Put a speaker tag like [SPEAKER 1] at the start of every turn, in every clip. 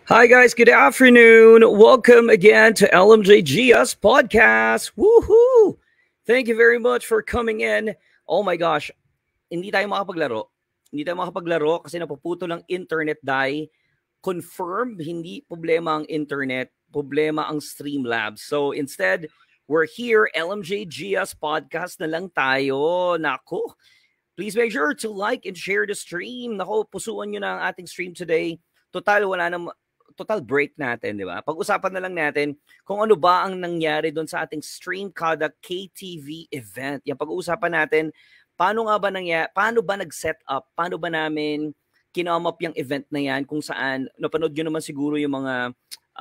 [SPEAKER 1] Hi guys, good afternoon. Welcome again to LMJGS podcast. Woohoo! Thank you very much for coming in. Oh my gosh, hindi tayo makapaglaro. Hindi tayo makapaglaro kasi napuputol ang internet dahil confirm hindi problema ang internet, problema ang Streamlabs. So instead, we're here LMJGS podcast na lang tayo. Nako. Please make sure to like and share the stream. Nako, pusuan nyo na ang ating stream today. Total break natin, di ba? Pag-usapan na lang natin kung ano ba ang nangyari doon sa ating Stream Kada KTV event. Yan, pag-uusapan natin, paano ba nag-set up? Paano ba namin kinamap yung event na yan kung saan, napanood nyo naman siguro yung mga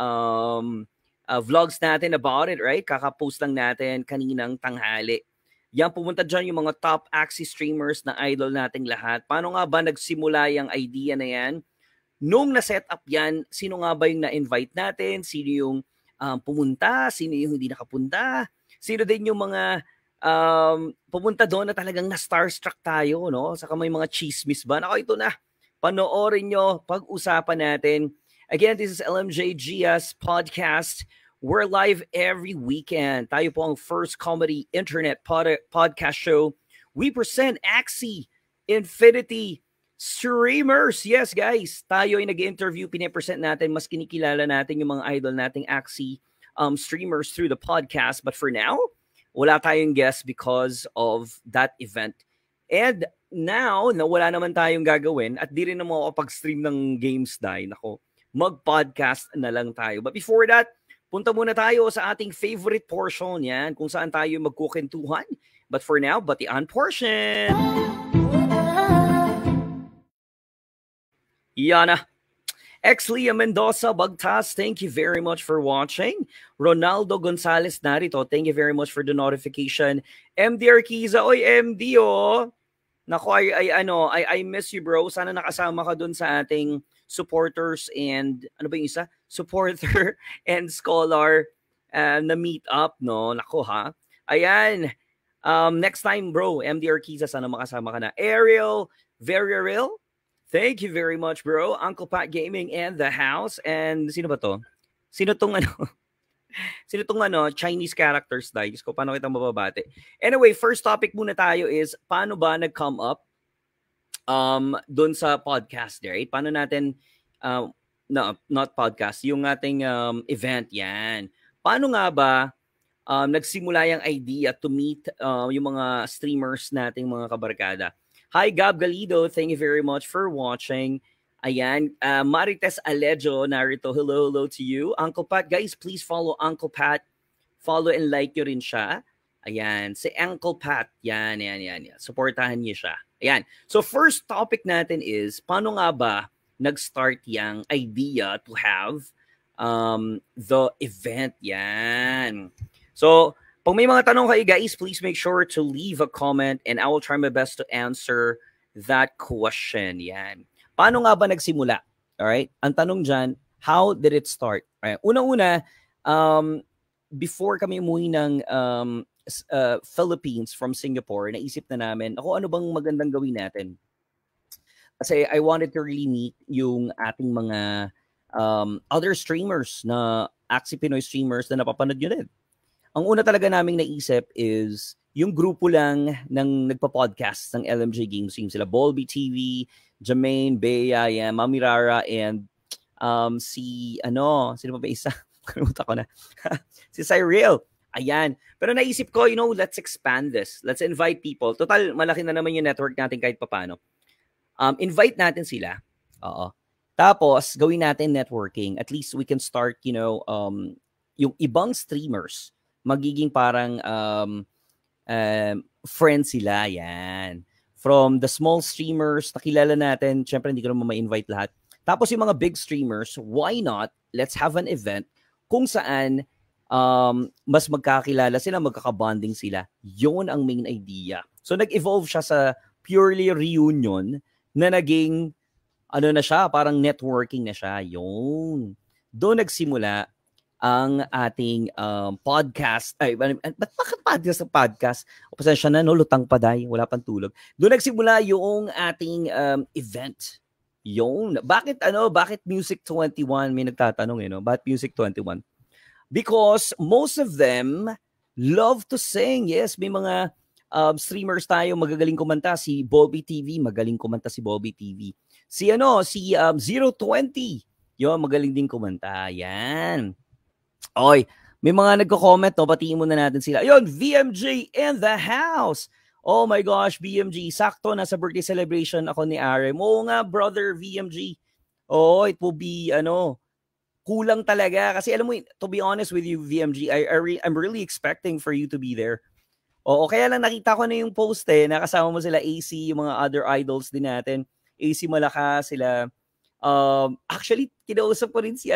[SPEAKER 1] vlogs natin about it, right? Kakapost lang natin kaninang tanghali. Yan, pumunta dyan yung mga top Axie streamers na idol nating lahat. Paano nga ba nagsimula yung idea na yan? Nung na-set up yan, sino nga ba yung na-invite natin? Sino yung pumunta? Sino yung hindi nakapunta? Sino din yung mga pumunta doon na talagang na-starstruck tayo, no? Saka may mga chismis ba? Nako, ito na. Panoorin nyo, pag-usapan natin. Again, this is LMJGS Podcast. We're live every weekend. Tayo po ang first comedy internet podcast show. We present Axie Infinity Streamers. Yes, guys. Tayo ay nag-interview, pinipresent natin, mas kinikilala natin yung mga idol nating Axie streamers through the podcast. But for now, wala tayong guest because of that event. And now, na wala naman tayong gagawin at di rin naman ako pag-stream ng games dahil ako, mag-podcast na lang tayo. But before that, punta muna tayo sa ating favorite portion yan, kung saan tayo magkukentuhan. But for now, batian portion. Yana. Leah Mendoza Bagtas, thank you very much for watching. Ronaldo Gonzalez narito, thank you very much for the notification. MD Arquiza, oy MD oh. Nako, I miss you bro. Sana nakasama ka dun sa ating supporters and ano ba yung isa? Supporter and scholar na meet up, no? Nako ha. Ayan. Next time bro, MD Arquiza, sana makasama ka na. Ariel, very real. Thank you very much, bro. Uncle Pat Gaming and the house. And sino ba to? Sino tong Chinese characters dahil ko paano kita mababate. Anyway, first topic muna tayo is paano ba nag-come up doon sa podcast, right? Paano natin no, not podcast, yung ating event yan. Paano nga ba nagsimula yung idea to meet yung mga streamers nating mga kabarkada? Hi, Gab Galido. Thank you very much for watching. Ayan. Marites Alejo, narito. Hello to you. Uncle Pat, guys, please follow Uncle Pat. Follow and like nyo rin siya. Ayan. Si Uncle Pat. Yan. Supportahan niyo siya. Ayan. So, first topic natin is, paano nga ba nag-start yung idea to have the event? Yan. So, pag may mga tanong kayo guys, please make sure to leave a comment and I will try my best to answer that question. Yan. Paano nga ba nagsimula? Alright? Ang tanong dyan, how did it start? Alright? Una-una, before kami umuwi ng Philippines from Singapore, naisip na namin, ano bang magandang gawin natin? Kasi I wanted to really meet yung ating mga other streamers na Axie Pinoy streamers na napapanood nyo din. Ang una talaga naming naisip is yung grupo lang ng nagpa-podcast ng LMJ Games Team. Sila Bolby TV, Jermaine, Bea, Mami Rara, and sino pa ba isa? Kalimutan ko na. Si Cyril. Ayan. Pero naisip ko, let's expand this. Let's invite people. Total, malaki na naman yung network natin kahit papano. Invite natin sila. Oo. Tapos, gawin natin networking. At least we can start, yung ibang streamers magiging parang friends sila, yan. From the small streamers, nakilala natin, syempre hindi ko naman ma-invite lahat. Tapos yung mga big streamers, why not, let's have an event kung saan mas magkakilala sila, magkakabonding sila. Yun ang main idea. So nag-evolve siya sa purely reunion na naging, na siya, parang networking na siya. Yun. Doon nagsimula ang ating podcast. Bakit podcast? O pasensya na, lutang pa dahil, wala pang tulog. Doon nagsimula yung ating event. Yun. Bakit Music 21? May nagtatanong no? Bakit Music 21? Because most of them love to sing. Yes, may mga streamers tayo magagaling kumanta. Si Bobby TV, magaling kumanta si Bobby TV. Si 020, yun, magaling din kumanta. Yan. Oy, may mga nagko-comment, no? Batiin muna natin sila. Ayun, VMG in the house. Oh my gosh, BMG. Sakto, nasa birthday celebration ako ni Arem. Oo nga, brother VMG. Oh, it will be, kulang talaga. Kasi alam mo, to be honest with you, VMG, I'm really expecting for you to be there. Oo, kaya lang nakita ko na yung post nakasama mo sila AC, yung mga other idols din natin. AC Malakas, sila. Actually, kinausap ko rin si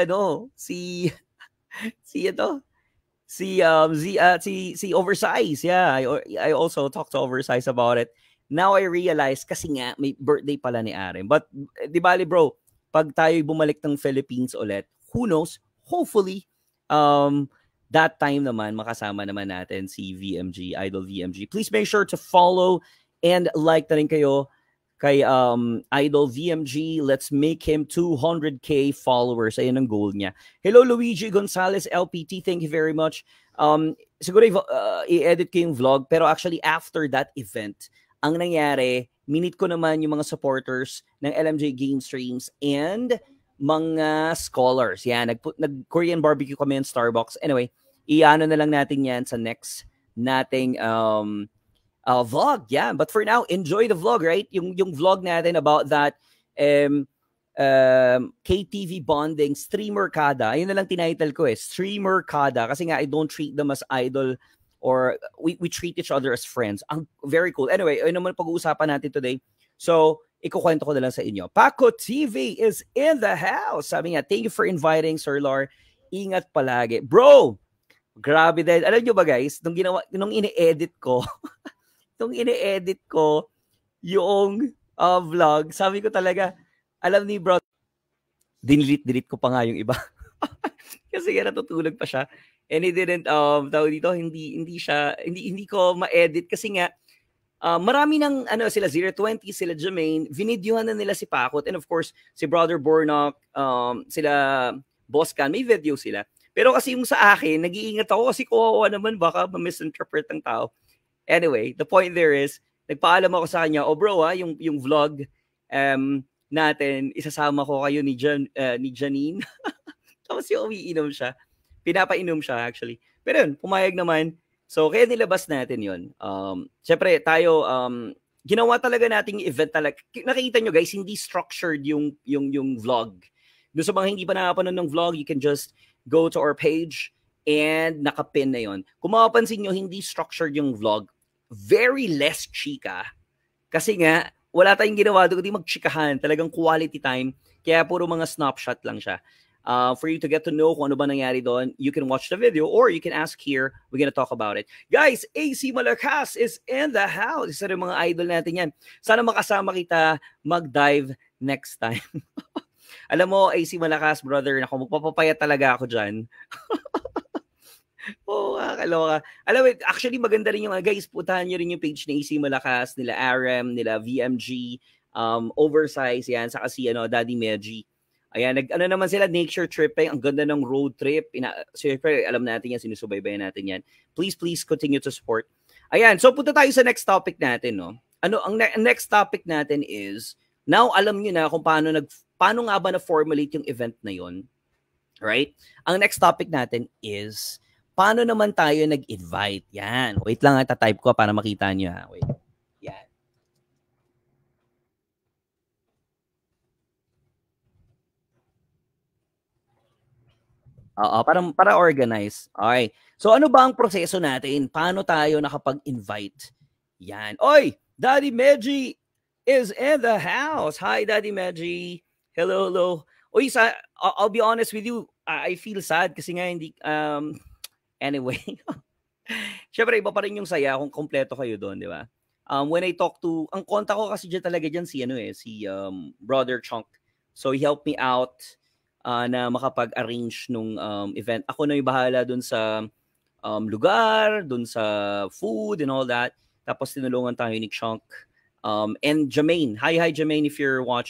[SPEAKER 1] Oversize. Yeah, I also talked to Oversize about it. Now I realize kasi nga may birthday pala ni Arem. But di bali bro, pag tayo bumalik ng Philippines ulit, who knows? Hopefully that time naman makasama naman natin si VMG, Idol VMG. Please make sure to follow and like na rin kayo kay Idol VMG. Let's make him 200k followers. Ayun ang goal niya. Hello Luigi Gonzalez LPT. Thank you very much. Siguro i-edit ko yung vlog, pero actually after that event, ang nangyari, minute ko naman yung mga supporters ng LMJ Game Streams and mga scholars. Yan, nag-Korean barbecue kami in Starbucks. Anyway, iano na lang natin yan sa next nating vlog. Yeah, but for now, enjoy the vlog, right? Yung vlog natin about that KTV bonding, streamer kada. Ayun na lang tinitle ko streamer kada. Kasi nga, I don't treat them as idol or we treat each other as friends. Very cool. Anyway, ayun naman pag-uusapan natin today. So, ikukwento ko na lang sa inyo. Paco TV is in the house. Sabi nga, thank you for inviting, Sir Lar. Ingat palagi. Bro, grabe din. Alam nyo ba guys, nung ini-edit ko, yung vlog, sabi ko talaga, alam ni bro, delete ko pa nga yung iba. Kasi nga natutulog pa siya. And he didn't, tawag dito, hindi ko ma-edit kasi nga, marami ng sila 020, sila Jermaine, vinidyohan na nila si Pakot, and of course si Brother Bornock, sila Boss Can, may video sila. Pero kasi yung sa akin, nag-iingat ako kasi kawawa naman baka ma-misinterpret ng tao. Anyway, the point there is, nagpaalam ako sa kanya, bro yung vlog natin, isasama ko kayo ni Janine. Tapos yung umiinom siya. Pinapainom siya actually. Pero yun, pumayag naman. So, kaya nilabas natin yun. Siyempre, tayo, ginawa talaga nating event talaga. Nakikita nyo guys, hindi structured yung vlog. Doon sa mga hindi pa nakapanood ng vlog, you can just go to our page and nakapin na yun. Kung mapapansin nyo, hindi structured yung vlog. Very less chika. Kasi nga, wala tayong ginawa doon, kundi magchikahan. Talagang quality time. Kaya puro mga snapshot lang siya. For you to get to know kung ano ba nangyari doon, you can watch the video or you can ask here. We're gonna talk about it. Guys, AC Malakas is in the house. Isa rin mga idol natin yan. Sana makasama kita mag-dive next time. Alam mo, AC Malakas, brother, naku, magpapapayat talaga ako dyan. Kaloka. Alam mo, actually maganda rin yung, guys, putahan nyo rin yung page ni AC Malakas, nila Arem, nila VMG, Oversize, yan, saka si Daddy Meji. Ayan, naman sila, nature tripping. Ang ganda ng road trip. Siyempre, alam natin yan, sinusubaybayan natin yan. Please continue to support. Ayan, so punta tayo sa next topic natin, no? Ang next topic natin is, now alam nyo na kung paano nga ba na-formulate yung event na yon, right? Ang next topic natin is, paano naman tayo nag-invite? Yan. Wait lang, type ko para makita nyo. Wait. Yan. Para organize. Okay. So ano ba ang proseso natin? Paano tayo nakapag-invite? Yan. Oy, Daddy Meji is in the house. Hi, Daddy Meji. Hello. Oy, I'll be honest with you. I feel sad kasi nga hindi anyway. Syempre iba pa rin yung saya kung kompleto kayo doon, di ba? When I talk to, ang konta ko kasi dyan talaga dyan si Brother Chunk. So he helped me out na makapag-arrange nung event. Ako na yung bahala dun sa lugar, dun sa food and all that. Tapos tinulungan tayo ni Chunk. And Jermaine. Hi Jermaine if you're watching.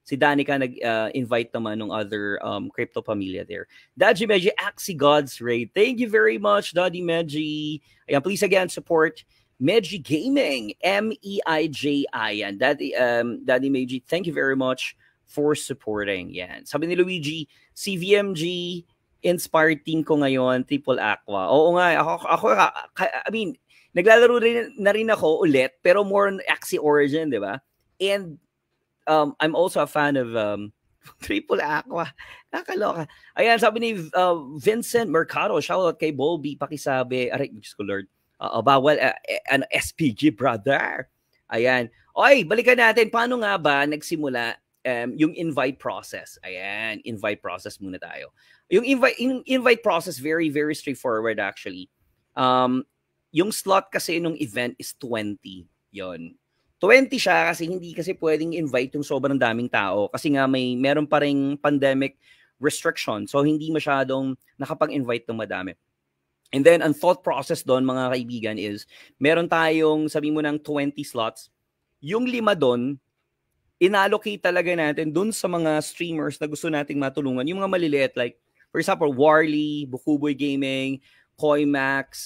[SPEAKER 1] Si Danica nag-invite naman ng other crypto pamilya there. Daddy Meji, Axie God's Raid. Thank you very much, Daddy Meji. Ayan, please again support Meji Gaming. MEIJI. Yan. Daddy Meji, thank you very much for supporting. Yan. Sabi ni Luigi, si VMG inspired team ko ngayon, Triple Aqua. Oo nga, I mean, naglalaro na rin ako ulit, pero more on Axie Origin, di ba? And I'm also a fan of Triple Aqua. Nakakaloka. Ayan, sabi ni Vincent Mercado, shoutout kay Bolby, pakisabi, aray, Diyos ko Lord, bawal, an SPG brother. Ayan. Oy, balikan natin, paano nga ba nagsimula yung invite process? Ayan, invite process muna tayo. Yung invite process, very, very straightforward actually. Yung slot kasi nung event is 20. Yon. 20 siya kasi hindi kasi pwedeng invite yung sobrang daming tao kasi nga meron pa ring pandemic restriction. So hindi masyadong nakapag-invite ng madami. And then ang thought process doon mga kaibigan is meron tayong sabi mo ng 20 slots. Yung 5 doon inallocate talaga natin doon sa mga streamers na gusto nating matulungan. Yung mga maliliit like for example Warly, Bukuboy Gaming, Koimax,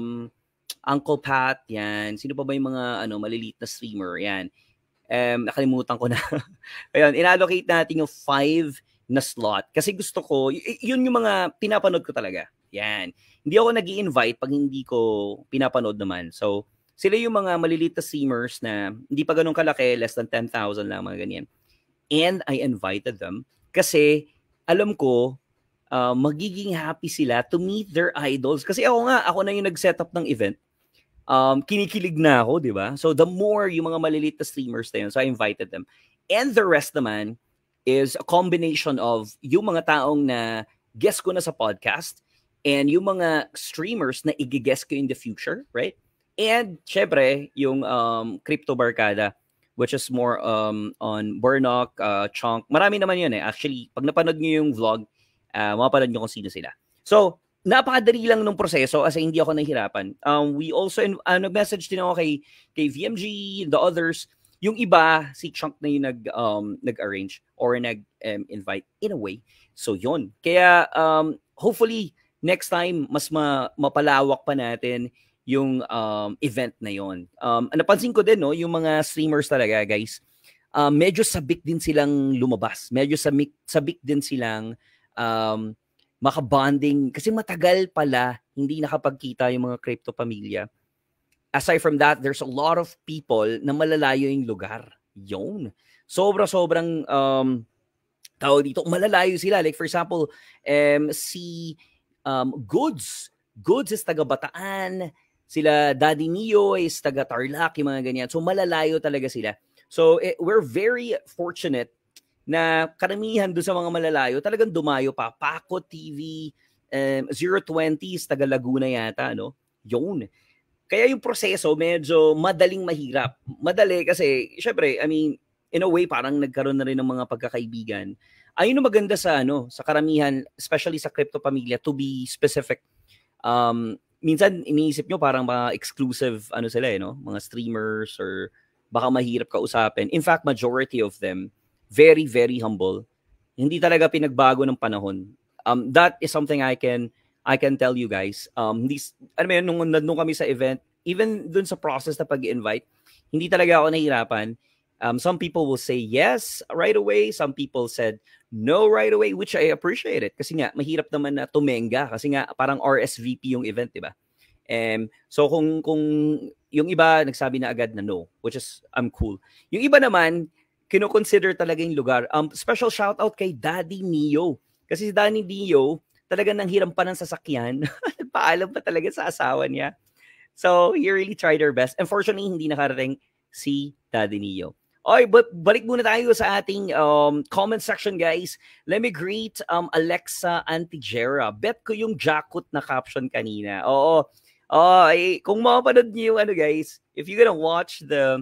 [SPEAKER 1] Uncle Pat, yan. Sino pa ba yung mga maliliit na streamer? Yan. Nakalimutan ko na. Ayun, inallocate natin yung 5 na slot. Kasi gusto ko, yun yung mga pinapanood ko talaga. Yan. Hindi ako nag-i-invite pag hindi ko pinapanood naman. So, sila yung mga maliliit na streamers na hindi pa ganun kalaki, less than 10,000 lang, mga ganyan. And I invited them kasi alam ko, magiging happy sila to meet their idols. Kasi ako na yung nag-setup ng event. Kinikilig na ako, di ba? So the more yung mga maliliit na streamers na yun, so I invited them. And the rest naman is a combination of yung mga taong na guest ko na sa podcast and yung mga streamers na i-guest ko in the future, right? And syempre, yung Crypto Barkada, which is more on Burnock, Chunk. Marami naman yun eh. Actually, pag napanood nyo yung vlog, mapanood nyo kung sino sila. So, napakadali lang nung proseso kasi hindi ako nahihirapan. We also, nag-message din ako kay VMG, the others. Yung iba, si Chunk na yung nag-arrange or nag-invite in a way. So, yun. Kaya, hopefully, next time, mas mapalawak pa natin yung event na yun. Napansin ko din, no, yung mga streamers talaga, guys, medyo sabik din silang lumabas. Medyo sabik din silang makabonding kasi matagal pala hindi nakapagkita yung mga crypto pamilya. Aside from that, there's a lot of people na malalayo yung lugar. Yun. Sobrang tao dito, malalayo sila. Like for example, si Goods is taga Bataan, sila Daddy Neo is taga Tarlac, yung mga ganyan. So malalayo talaga sila. So we're very fortunate na karamihan doon sa mga malalayo, talagang dumayo pa. Paco TV, 020 is taga Laguna yata, no? Yun. Kaya yung proseso medyo madaling mahirap. Madali kasi, syempre, I mean, in a way, parang nagkaroon na rin ng mga pagkakaibigan. Ayun yung maganda sa karamihan, especially sa crypto pamilya, to be specific. Minsan, iniisip nyo parang mga exclusive, sila, no? Mga streamers or baka mahirap kausapin. In fact, majority of them, very, very humble. Hindi talaga pinagbago ng panahon. That is something I can tell you guys. Nung kami sa event, even dun sa process na pag-invite, hindi talaga ako nahirapan. Some people will say yes right away. Some people said no right away, which I appreciate it. Kasi nga, mahirap naman na tumenga. Kasi nga, parang RSVP yung event, diba? So kung yung iba nagsabi na agad na no, which is, I'm cool. Yung iba naman, kino-consider talaga yung lugar. Special shoutout kay Daddy Neo. Kasi si Daddy Neo, talagang nanghiram pa ng sasakyan. Nagpaalam pa talaga sa asawa niya. So, he really tried her best. Unfortunately, hindi nakarating si Daddy Neo. Okay, but balik muna tayo sa ating comment section, guys. Let me greet Alexa Antigera. Bet ko yung Jakut na caption kanina. Oo. Kung mapanood niyo yung guys, if you're gonna watch the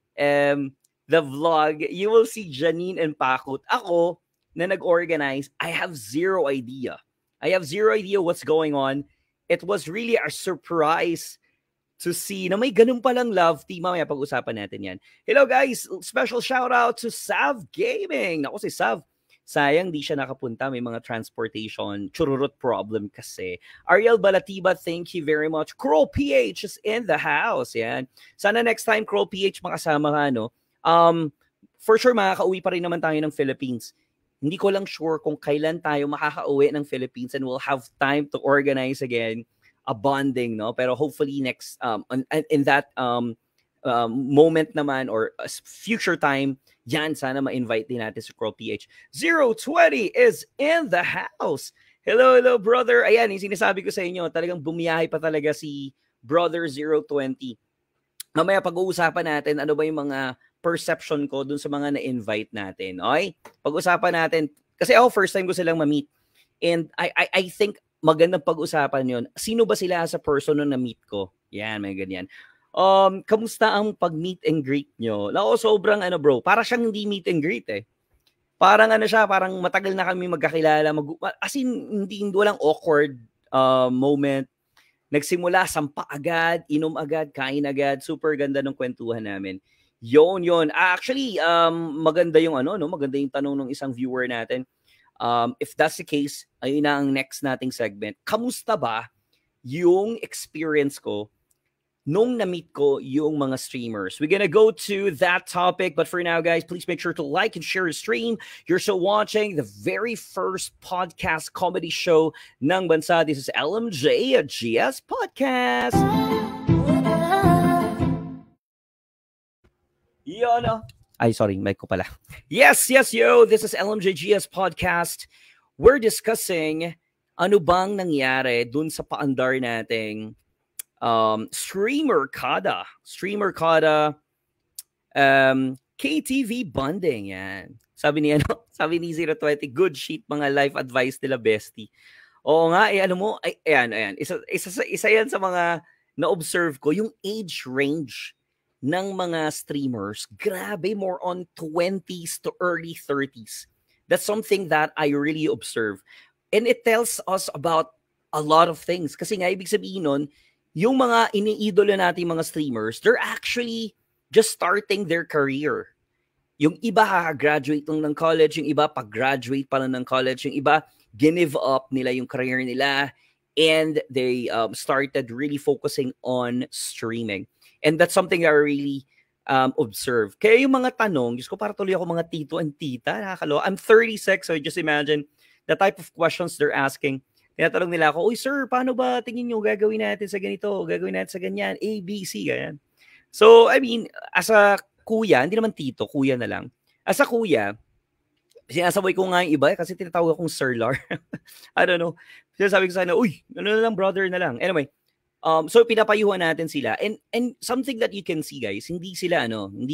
[SPEAKER 1] vlog, you will see Janine and Pakut. Ako, na nag-organize, I have zero idea. I have zero idea what's going on. It was really a surprise to see na may ganun palang love team. Mamaya pag-usapan natin yan. Hello guys, special shout out to Sav Gaming. Naku si Sav, sayang di siya nakapunta. May mga transportation chururut problem kasi. Ariel Balatiba, thank you very much. Crow PH is in the house. Yan. Sana next time Crow PH makasama ka, no? For sure, makaka-uwi pa rin naman tayo ng Philippines. Hindi ko lang sure kung kailan tayo makaka-uwi ng Philippines and we'll have time to organize again a bonding, no? Pero hopefully next in that moment naman or future time, yan, sana ma-invite din natin si Crow PH. 020 is in the house. Hello, brother. Ayan, yung sinasabi ko sa inyo, talagang bumiyahe pa talaga si Brother 020. Mamaya pag-uusapan natin ano ba yung mga perception ko dun sa mga na-invite natin. Okay? Pag-usapan natin, kasi ako first time ko silang ma-meet. And I think magandang pag-usapan yon. Sino ba sila sa person na na-meet ko? Yan, may ganyan. Kamusta ang pag-meet and greet nyo? Nako, sobrang bro, para siyang hindi meet and greet eh. Parang siya, parang matagal na kami magkakilala. As in, hindi walang awkward moment. Nagsimula, sampa agad, inom agad, kain agad. Super ganda ng kwentuhan namin. Yon. Actually, maganda yung maganda yung tanong ng isang viewer natin. If that's the case, ayun na ang next nating segment. Kamusta ba yung experience ko nung na-meet ko yung mga streamers? We're gonna go to that topic, but for now, guys, please make sure to like and share the stream. You're still watching the very first podcast comedy show ng bansa. This is LMJ, a GS podcast. Yun, Ay, sorry, mic ko pala. Yes, yo. This is LMJGS Podcast. We're discussing ano bang nangyari dun sa paandar nating streamer kada. KTV bonding, yan. Sabi ni 020, good shit mga life advice nila bestie. Oo nga, ayan. Isa yan sa mga na-observe ko, yung age range ng mga streamers, grabe, more on 20s to early 30s. That's something that I really observe. And it tells us about a lot of things. Kasi nga, ibig sabihin nun, yung mga iniidolo natin mga streamers, they're actually just starting their career. Yung iba graduate lang ng college, yung iba pag-graduate pa lang ng college, yung iba give up nila yung career nila, and they started really focusing on streaming. And that's something that I really observe. Kaya yung mga tanong, Diyos ko, para tuloy ako mga tito and tita. Nakakaloka. I'm 36, so just imagine the type of questions they're asking. Tinatanong nila ako, uy sir, paano ba tingin nyo gagawin natin sa ganito? Gagawin natin sa ganyan? A, B, C, ganyan. So, I mean, as a kuya, hindi naman tito, kuya na lang. As a kuya, sinasabay ko nga yung iba kasi tinatawag akong Sir Lar. I don't know. Sinasabi ko sana, uy, na lang, brother na lang. Anyway, so pinapayuhan natin sila, and something that you can see, guys, hindi sila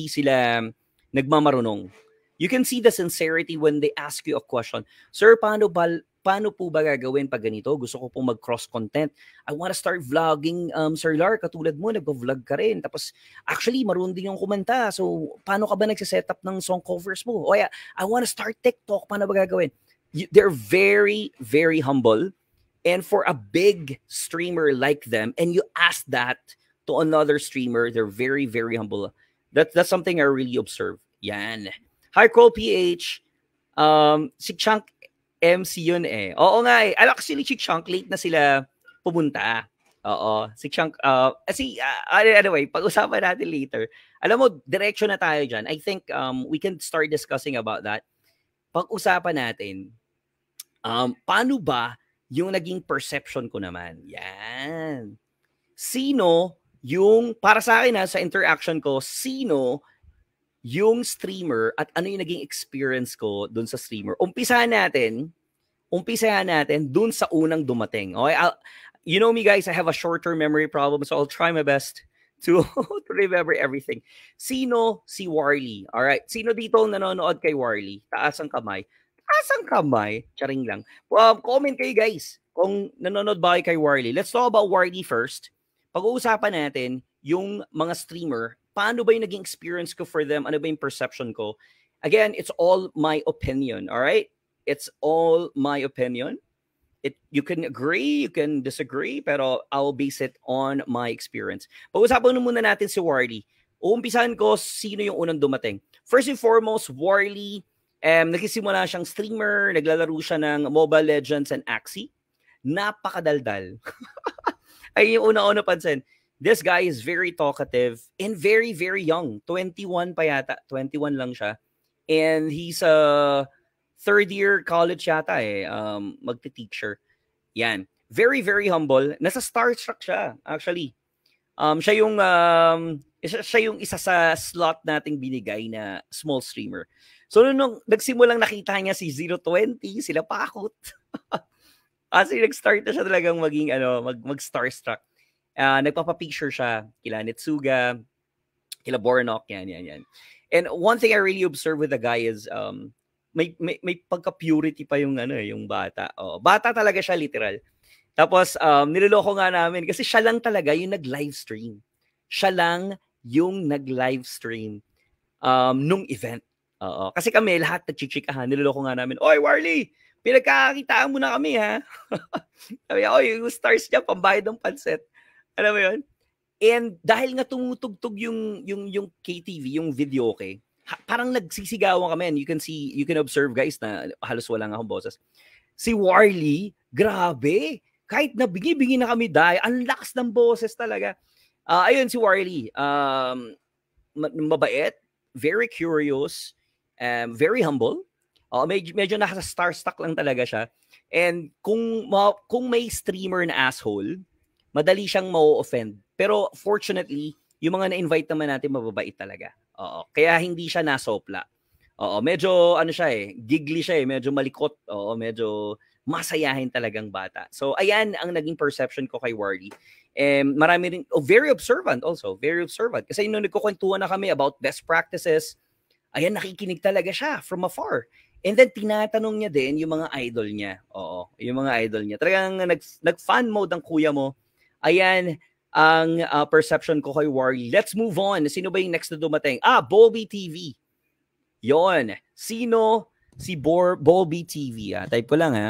[SPEAKER 1] nagmamarunong. You can see the sincerity when they ask you a question. Sir, paano po ba gagawin pag ganito? Gusto ko pong mag-cross content. I want to start vlogging, Sir Lar, katulad mo, nag-vlog ka rin. Tapos, actually, marunong din yung kumanta. So, paano ka ba nagsiset up ng song covers mo? O I want to start TikTok. Paano ba gagawin? They're very, very humble. And for a big streamer like them, and you ask that to another streamer, they're very, very humble. That's something I really observe. Yan. Hi, Cole PH. Si Chunk MC yun eh. Oo nga eh. Actually, si Chunk, late na sila pumunta. Oo. Si Chunk, anyway, pag-usapan natin later. Alam mo, direction na tayo dyan. I think we can start discussing about that. Pag-usapan natin, paano ba yung naging perception ko naman? Yan. Sino yung, para sa akin sa interaction ko, sino yung streamer at ano yung naging experience ko dun sa streamer. Umpisahan natin dun sa unang dumating. Okay? You know me, guys, I have a short-term memory problem, so I'll try my best to remember everything. Sino? Si Warly. Alright? Sino dito ang nanonood kay Warly? Taas ang kamay. Charing lang. Comment kayo, guys, kung nanonood ba kayo kay Warly. Let's talk about Warly first. Pag-uusapan natin yung mga streamer, paano ba yung naging experience ko for them? Ano ba yung perception ko? Again, it's all my opinion, all right? It's all my opinion. You can agree, you can disagree, pero I'll base it on my experience. Pag-usapan muna natin si Warly. Uumpisahan ko sino yung unang dumating. First and foremost, Warly, nagsisimula siyang streamer, naglalaro siya ng Mobile Legends and Axie. Napakadaldal. Ay yung una-una pansin. This guy is very talkative and very, very young. 21 pa yata. 21 lang siya. And he's a third year college yata magte-teacher. Yan. Very, very humble. Nasa starstruck siya, actually. Siya yung isa sa slot nating binigay na small streamer. So, nung nagsimulang nakita niya si 020, sila Pakot. Kasi nag-start na siya talagang maging, mag-starstruck. Nagpapapicture siya kila Netsuga, kila Bornok, yan. And one thing I really observe with the guy is, may pagka-purity pa yung yung bata. Bata talaga siya, literal. Tapos, niloloko nga namin kasi siya lang talaga yung nag-live stream. Siya lang yung nag-live stream nung event. Kasi kami, lahat nagchichikahan. Niloloko nga namin, "Oy, Warly, pinagkakakitaan mo na kami, ha?" Sabi, "Oy, yung stars niya, pambayad ng panset." Alam mo yun? And dahil nga tumutugtog yung KTV, yung video, okay, parang nagsisigawan kami. And you can observe, guys, na halos wala nga akong boses. Si Warly, grabe. Kahit na bingi-bingi na kami dahil, ang lakas ng boses talaga. Ayun, si Warly, mabait, very curious, very humble. Medyo nasa starstruck lang talaga siya. And kung may streamer na asshole, madali siyang ma-offend. Pero fortunately, yung mga na-invite naman natin mababait talaga. Kaya hindi siya nasopla. Medyo giggly siya medyo malikot. Medyo masayahin talagang bata. So ayan ang naging perception ko kay Warly. Marami rin, very observant also. Very observant. Kasi nung nagkukwentuhan na kami about best practices, ayan, nakikinig talaga siya from afar. And then, tinatanong niya din yung mga idol niya. Yung mga idol niya. Talagang nag-fan mode ang kuya mo. Ayan ang perception ko kay Warly. Let's move on. Sino ba yung next na dumating? Bolby TV. Yon. Sino si Bolby TV? Type ko lang, ha.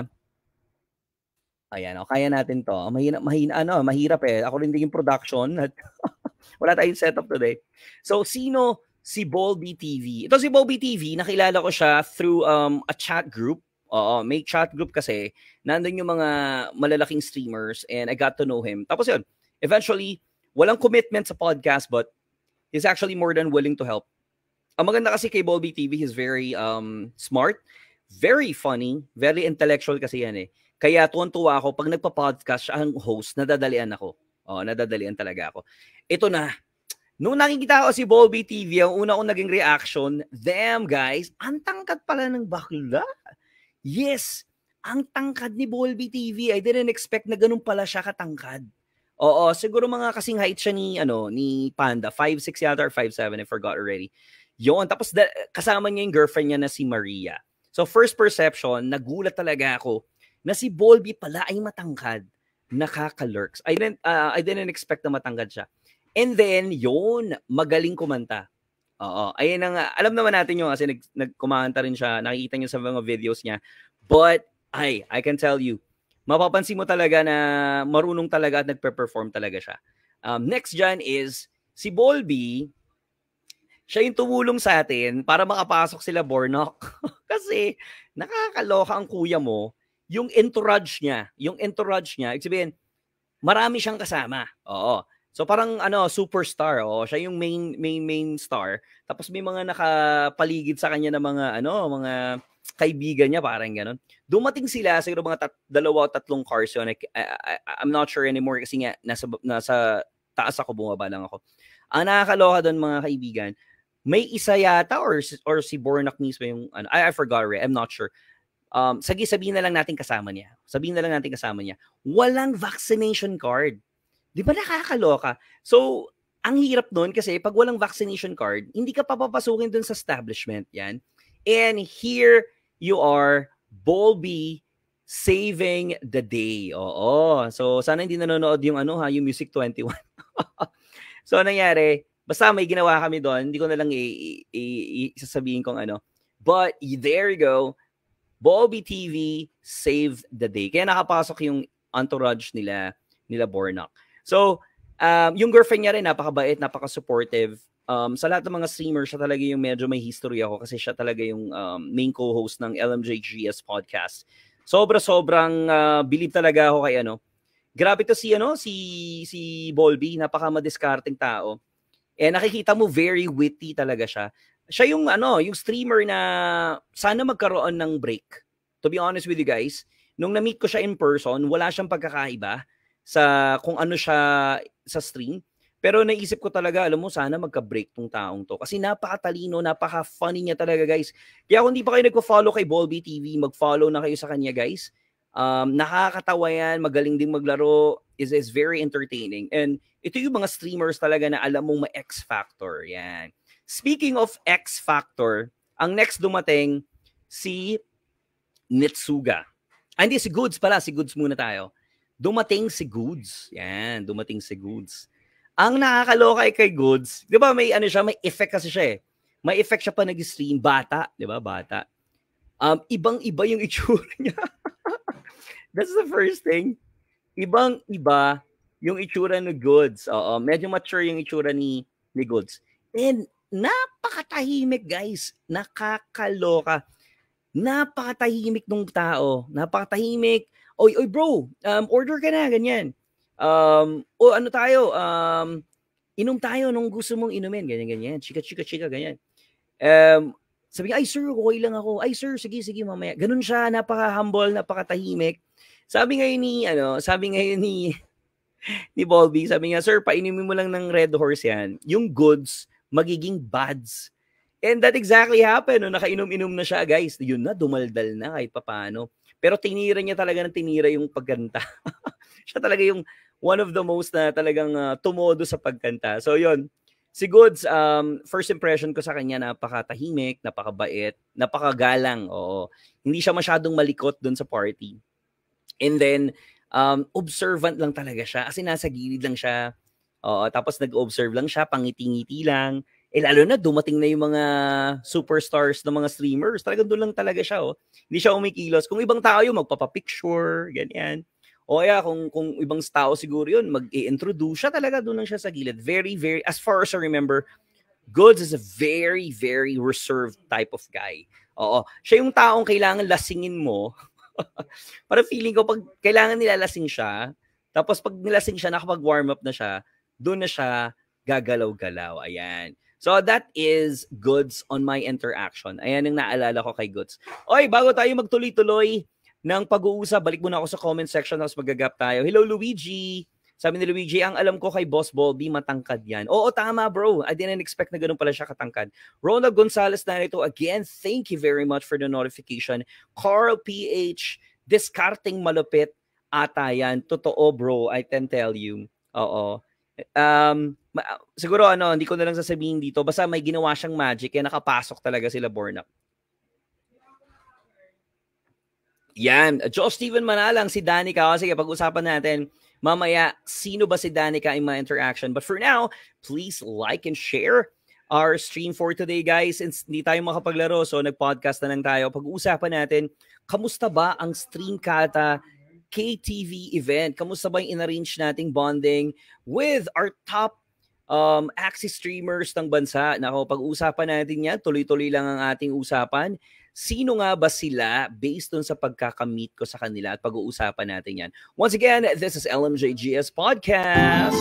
[SPEAKER 1] Ayan, kaya natin to. Mahirap eh. Ako rin din yung production. Wala tayong setup today. So, sino si Bolby TV? Ito si Bolby TV, nakilala ko siya through a chat group. May chat group kasi. Nandun yung mga malalaking streamers and I got to know him. Tapos yun, eventually, walang commitment sa podcast but he's actually more than willing to help. Ang maganda kasi kay Bolby TV, he's very smart, very funny, very intellectual kasi yan eh. Kaya tuwan-tuwa ako, pag nagpa-podcast siya ang host, nadadalian ako. Nadadalian talaga ako. Ito na. Nung nakikita ko si Bolby TV, ang una kong naging reaction, damn guys, ang tangkad pala ng bakla. Yes, ang tangkad ni Bolby TV. I didn't expect na ganun pala siya katangkad. Siguro mga kasing height siya ni Panda. 5'6 yata or 5'7, I forgot already. Yun, tapos kasama niya yung girlfriend niya na si Maria. So first perception, nagulat talaga ako na si Bolby pala ay matangkad. Nakaka-lurks. I didn't expect na matangkad siya. And then, yun, magaling kumanta. Ayun nga, alam naman natin yun kasi nagkumanta rin siya, nakikita niyo sa mga videos niya. But, I can tell you, mapapansin mo talaga na marunong talaga at nagpe-perform talaga siya. Next dyan is, si Bolby, siya yung tumulong sa atin para makapasok sila Bornok. Kasi, nakakaloka ang kuya mo, yung entourage niya, ibig sabihin, marami siyang kasama. So parang superstar, siya yung main star. Tapos may mga nakapaligid sa kanya na mga kaibigan niya, parang gano'n. Dumating sila siguro mga 2 o 3 cars yun. I'm not sure anymore kasi nga nasa taas ako, bumaba lang ako. Ang nakakaloka doon mga kaibigan, may isa yata or si Bornok mismo yung I forgot already, I'm not sure. Sabihin na lang natin kasama niya. Walang vaccination card. Di ba nakakaloka? So, ang hirap nun kasi pag walang vaccination card, hindi ka papapasukin dun sa establishment. Yan. And here you are, Bolby, saving the day. So, sana hindi nanonood yung yung Music 21. So, nangyari, basta may ginawa kami doon. Hindi ko na lang isasabihin kung But, there you go. Bobby TV saved the day. Kaya nakapasok yung entourage nila Bornak. So, yung girlfriend niya rin, napakabait, napaka-supportive. Sa lahat ng mga streamers, siya talaga yung medyo may history ako kasi siya talaga yung main co-host ng LMJGS podcast. Sobrang believe talaga ako kay Grabe to si Bolby, napaka-madiskarteng tao. Nakikita mo very witty talaga siya. Siya yung yung streamer na sana magkaroon ng break. To be honest with you guys, nung na-meet ko siya in person, wala siyang pagkakaiba sa kung ano siya sa stream. Pero naisip ko talaga, alam mo, sana magka-break tong taong to. Kasi napakatalino, napaka-funny niya talaga, guys. Kaya kung hindi pa kayo nagpo-follow kay Bolby TV, mag-follow na kayo sa kanya, guys. Nakakatawa yan, magaling ding maglaro, is very entertaining. And ito yung mga streamers talaga na alam mong may X Factor. Yan. Speaking of X Factor, ang next dumating, si Nitsuga. Hindi, si Goods pala. Si Goods muna tayo. Dumating si Goods. Yan, dumating si Goods. Ang nakakaloka kay Goods, di ba may may effect kasi siya eh. May effect siya pa nag-stream, bata, di ba, bata. Ibang-iba yung itsura niya. That's the first thing. Ibang-iba yung itsura ni Goods. Oo, medyo mature yung itsura ni Goods. And napakatahimik, guys. Nakakaloka. Napakatahimik nung tao. Napakatahimik. Oy bro, order ka na, ganyan. Ano tayo? Inom tayo nung gusto mong inumin, ganyan. Chika, ganyan. Sabi niya, ay sir, okay lang ako. Ay sir, sige, mamaya. Ganun siya, napaka-humble, napakatahimik. Sabi ngayon ni Bolby, sabi niya, sir, painumin mo lang ng Red Horse yan. Yung Goods, magiging bads. And that exactly happened. No? Nakainom-inom na siya, guys. Yun na, dumaldal na kahit papano. Pero tinira niya talaga yung pagganta. Siya talaga yung one of the most na talagang tumodo sa pagkanta. So yun, si Goods, first impression ko sa kanya, napakatahimik, napakabait, napakagalang. Oo. Hindi siya masyadong malikot doon sa party. And then, observant lang talaga siya. Kasi nasa gilid lang siya. Oo, tapos nag-observe lang siya, pangiti-ngiti lang. Lalo na dumating na yung mga superstars ng mga streamers. Talagang doon lang talaga siya. Oh. Hindi siya umikilos. Kung ibang tao yung magpapapicture, ganyan. O kaya kung ibang tao siguro yun, mag-i-introduce siya talaga, doon lang siya sa gilid. Very, very, as far as I remember, Goods is a very, very reserved type of guy. Oo. Siya yung taong kailangan lasingin mo. Parang feeling ko, pag kailangan nilalasing siya, tapos pag nilasing siya, nakapag-warm up na siya, doon na siya gagalaw-galaw. Ayan. So that is Goods on my interaction. Ayan ang naalala ko kay Goods. Oy, bago tayo magtuloy-tuloy ng pag-uusap, balik muna ako sa comment section tapos magagap tayo. Hello, Luigi. Sabi ni Luigi, ang alam ko kay Boss Bolby, matangkad yan. Oo, tama bro. I didn't expect na ganun pala siya katangkad. Ronald Gonzalez na ito. Again, thank you very much for the notification. Carl PH, discarding malupit ata yan. Totoo bro, I can tell you. Oo. Siguro hindi ko na lang sasabihin dito. Basta may ginawa siyang magic kaya nakapasok talaga sila Bornak. Yan. Josh Steven Manalang, si Danica. Sige, pag-usapan natin mamaya sino ba si Danica in my interaction. But for now, please like and share our stream for today, guys. Since hindi tayo makapaglaro, so nag-podcast na lang tayo. Pag-uusapan natin, kamusta ba ang Stream Kata KTV event? Kamusta ba yung in-arrange nating bonding with our top Axie streamers ng bansa? Nako, pag-uusapan natin yan. Tuloy-tuloy lang ang ating usapan. Sino nga ba sila based dun sa pagkakamit ko sa kanila at pag-uusapan natin yan. Once again, this is LMJGS Podcast.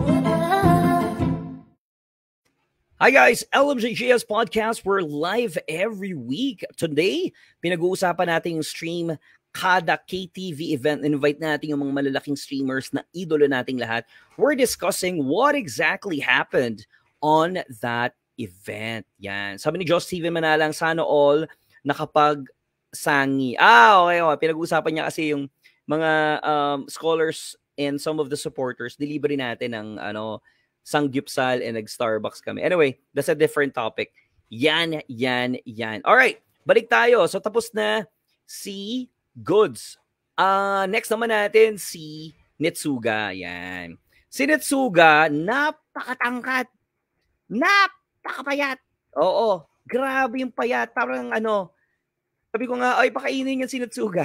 [SPEAKER 1] Hi guys, LMJGS Podcast. We're live every week. Today, pinag-uusapan natin yung stream kada KTV event. Invite natin yung mga malalaking streamers na idolo nating lahat. We're discussing what exactly happened on that event. Yan. Sabi ni Josh Steven Manalang, sana all nakapag-sangi. Okay. Pinag-uusapan niya kasi yung mga scholars and some of the supporters. Delivery natin ng sangyupsal and nag-Starbucks kami. Anyway, that's a different topic. Yan. Alright, balik tayo. So tapos na si Goods. Next naman natin si Nitsuga. Yan. Si Nitsuga, napakatangkat. Napakapayat. Oo. Grabe yung payat. Parang Sabi ko nga, ay, pakainin yung si Natsuga.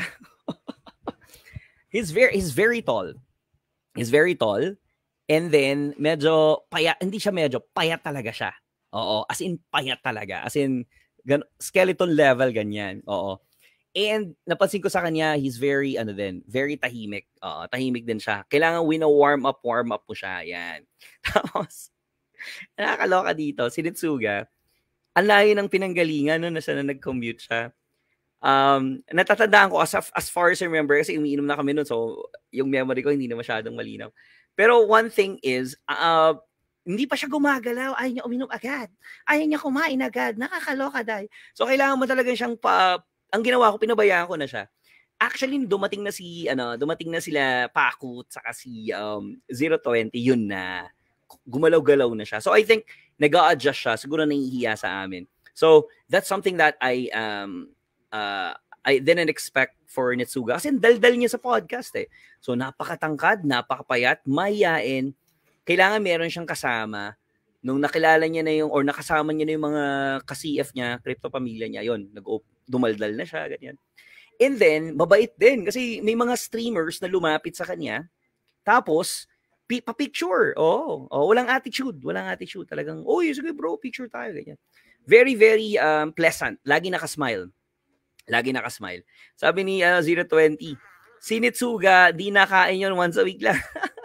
[SPEAKER 1] he's very tall. He's very tall. And then, medyo payat. Hindi siya medyo, payat talaga siya. Oo. As in, payat talaga. As in, skeleton level, ganyan. Oo. And napansin ko sa kanya, he's very, very tahimik. Tahimik din siya. Kailangan warm up mo siya. Yan. Tapos, nakakaloka dito, si Nitsuga, ang layo ng pinanggalingan no, na siya na nag-commute siya. Natatandaan ko as far as I remember, kasi umiinom na kami noon, so yung memory ko hindi na masyadong malinaw. Pero one thing is, hindi pa siya gumagalaw, ayaw niya uminom agad. Ayaw niya kumain agad. Nakakaloka dahil. So kailangan mo talaga siyang ang ginawa ko, pinabayaan ko na siya. Actually, dumating na sila Paku at saka si 020, yun na. Gumalaw-galaw na siya. So I think nag-a-adjust siya, siguro nahihiya sa amin. So that's something that I didn't expect for Nitsuga. Kasi daldal niya sa podcast eh. So napakatangkad, napakapayat, mayayain. Kailangan meron siyang kasama. Nung nakilala niya na yung, or nakasama niya na yung mga ka-CF niya, crypto pamilya niya, yun, dumaldal na siya, ganyan. And then, mabait din. Kasi may mga streamers na lumapit sa kanya. Tapos, pa-picture. Walang attitude. Talagang, sige bro, picture tayo, ganyan. Very, very pleasant. Lagi nakasmile. Sabi ni 020, si Nitsuga, di nakain yun once a week lang.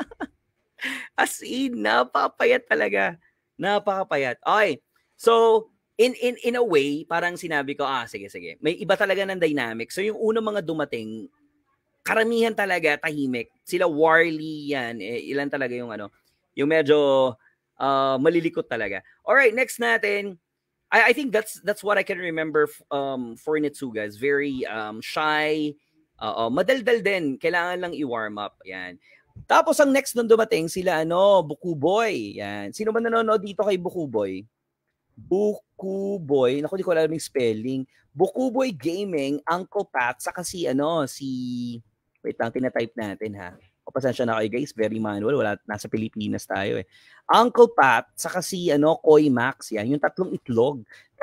[SPEAKER 1] As in, napakapayat talaga. Napakapayat. Okay. So, in a way, parang sinabi ko, sige. May iba talaga ng dynamic. So, yung unang mga dumating, karamihan talaga tahimik. Sila Warley yan. Ilan talaga yung yung medyo malilikot talaga. Alright, next natin. I think that's what I can remember for Nitsuga. Is very shy. Madaldal din. Kailangan lang i-warm up. Yan. Tapos ang next nung dumating sila Bukuboy. Yan. Sino ba nanonood dito kay Bukuboy? Bukuboy. Naku, di ko alam yung spelling. Bukuboy Gaming, Uncle Pat, saka si wait lang, tina-type natin ha. Pasensya na kayo guys, very manual. Nasa Pilipinas tayo eh. Uncle Pat, saka si Koy Max. Yan, yung tatlong itlog.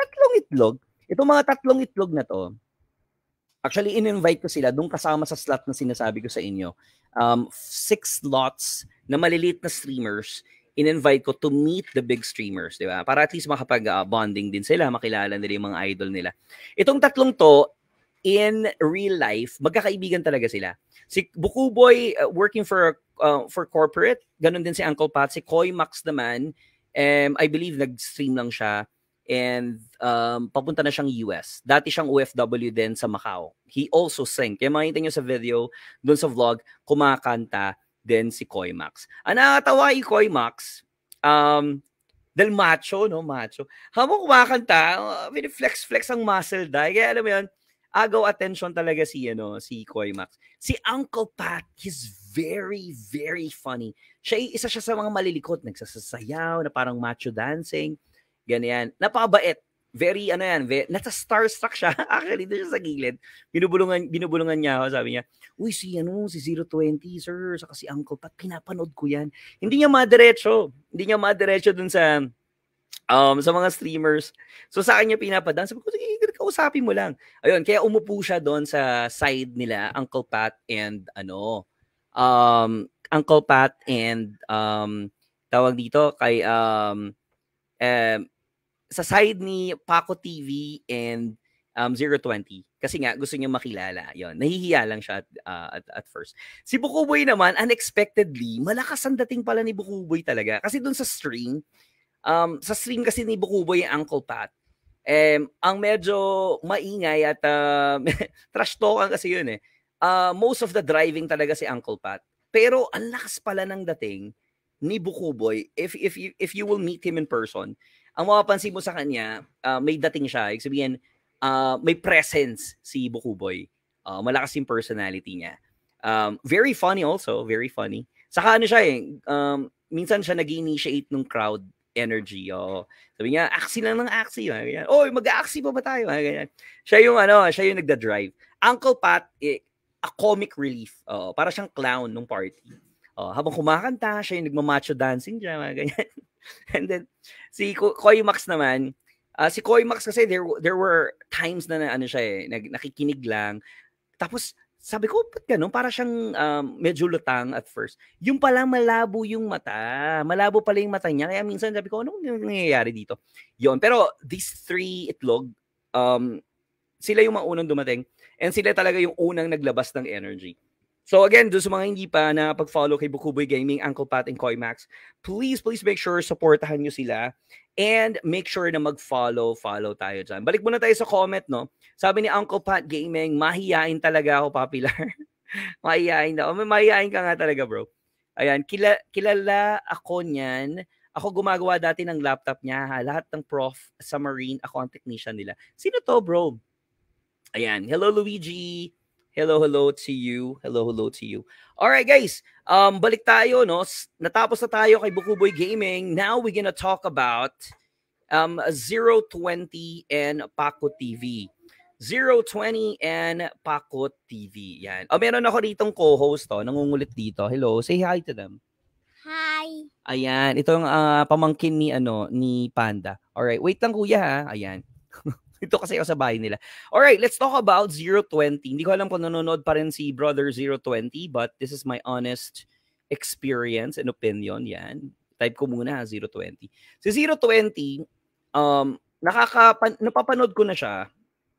[SPEAKER 1] Itong mga tatlong itlog na to, actually, in-invite ko sila doon kasama sa slot na sinasabi ko sa inyo. 6 slots na maliliit na streamers, in-invite ko to meet the big streamers, di ba? Para at least makapag-bonding din sila, makilala nila yung mga idol nila. Itong tatlong to, in real life, magkakaibigan talaga sila. Si Bukuboy, working for corporate, ganun din si Uncle Pat. Si Koy Max naman, I believe nag-stream lang siya. And papunta na siyang US. Dati siyang OFW din sa Macau. He also sang. Kaya makita nyo sa video, doon sa vlog, kumakanta din si Koy Max. Ang nakakatawa yung Koy Max, dahil macho. Habang kumakanta, flex ang muscle dahil. Kaya alam mo yun, agaw attention talaga si Koy Max. Si Uncle Pat, he's very, very funny. Isa siya sa mga malilikot, nagsasayaw na parang macho dancing. Ganyan. Napakabait. Very, nasa starstruck siya. Actually, doon siya sa gilid. Binubulungan niya ako. Sabi niya, uy, si 020, sir, saka si Uncle Pat, pinapanood ko yan. Hindi niya madiretso dun sa mga streamers. So, sa kanya pinapadaan. Sabi ko, sige, kausapin mo lang. Ayun, kaya umupo siya doon sa side nila, Uncle Pat and, Uncle Pat and, tawag dito, kay, sa side ni Paco TV and 020 kasi nga gusto niya makilala. Yon, nahihiya lang siya at first. Si Bukuboy naman, unexpectedly, malakas ang dating pala ni Bukuboy talaga. Kasi doon sa stream kasi ni Bukuboy ang Uncle Pat. Ang medyo maingay at trash talkan kasi yun eh. Most of the driving talaga si Uncle Pat. Pero ang lakas pala ng dating ni Bukuboy. If you will meet him in person, ang mapapansin mo sa kanya, may dating siya. Ibig sabihin, may presence si Bukuboy. Malakas yung personality niya. Very funny also. Very funny. Saka siya minsan siya nag-initiate ng crowd energy. Sabi niya, aksi lang ng aksi. Oy, mag-aksi pa ba tayo? Ganyan. Siya yung nagda-drive. Uncle Pat, a comic relief. Para siyang clown nung party. Habang kumakanta, siya yung nagmamacho dancing dyan, ganyan. And then, si Koy Max naman, Si Koimax kasi there were times na ano siya eh, nakikinig lang. Tapos sabi ko, ba't ganun? Para siyang medyo lutang at first. Yung pala malabo yung mata. Malabo pala yung mata niya. Kaya minsan sabi ko, anong nangyayari dito? Yun. Pero these 3 itlog, sila yung maunang dumating. And sila talaga yung unang naglabas ng energy. So again, doon sa mga hindi pa nakapag-follow kay Bukuboy Gaming, Uncle Pat and Koimax, please make sure supportahan nyo sila and make sure na mag-follow tayo dyan. Balik muna tayo sa comment, no? Sabi ni Uncle Pat Gaming, mahihain talaga ako, Popular. Mahihain daw. Mahihain ka nga talaga, bro. Ayan, kilala ako niyan. Ako gumagawa dati ng laptop niya. Lahat ng prof sa Marine, ako ang technician nila. Sino to, bro? Ayan, hello Luigi. Hello to you. Hello to you. All right, guys. Balik tayo, no? Natapos na tayo kay Bukuboy Gaming. Now we're gonna talk about 020 and Paco TV. 020 and Paco TV. Yan. Meron ako ditong co-host, nangungulit dito. Hello, say hi to them.
[SPEAKER 2] Hi.
[SPEAKER 1] Ayan, ito ang pamangkin ni Panda. All right, wait lang kuya ha. Ayan. Ito kasi ako sa bahay nila. Alright, let's talk about 020. Hindi ko alam kung nanonood pa rin si Brother 020, but this is my honest experience and opinion. Yan. Type ko muna 020. Si 020, napapanood ko na siya.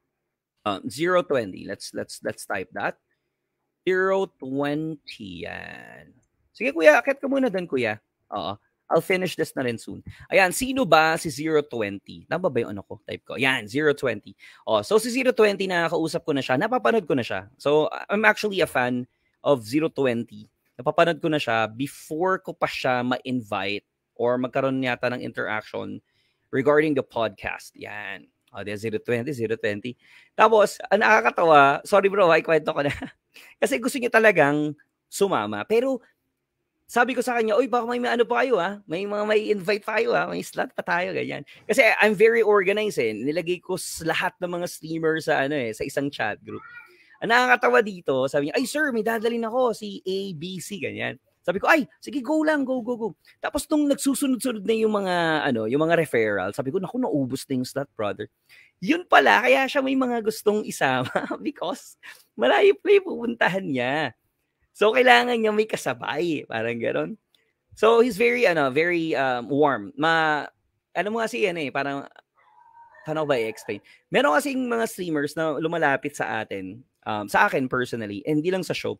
[SPEAKER 1] 020. Let's type that. 020. Yan. Sige kuya, akit ka muna doon kuya. Oo. I'll finish this na rin soon. Ayan, sino ba si 020? Tama ba yung ano ko? Type ko. Ayan, 020. So si 020, nakakausap ko na siya. Napapanood ko na siya. So I'm actually a fan of 020. Napapanood ko na siya before ko pa siya ma-invite or magkaroon yata ng interaction regarding the podcast. Yan. There's 020. Tapos, ang nakakatawa, sorry bro, kwento ko na. Kasi gusto niya talagang sumama. Pero sabi ko sa kanya, baka may ano pa kayo may invite pa kayo may slot pa tayo, ganyan. Kasi I'm very organized nilagay ko lahat ng mga streamers sa sa isang chat group. Ang nakakatawa dito, sabi niya, ay sir, may dadalhin ako, si A, B, C, ganyan. Sabi ko, ay, sige, go lang, go. Tapos nung nagsusunod-sunod na yung mga referral, sabi ko, naku, naubos na yung slot, brother. Yun pala, kaya siya may mga gustong isama because malayo pa yung pupuntahan niya. So, kailangan niya may kasabay. Parang gano'n. So, he's very warm. Ano mo kasi parang, paano ba i-explain? Meron kasing mga streamers na lumalapit sa atin, sa akin personally, and hindi lang sa show.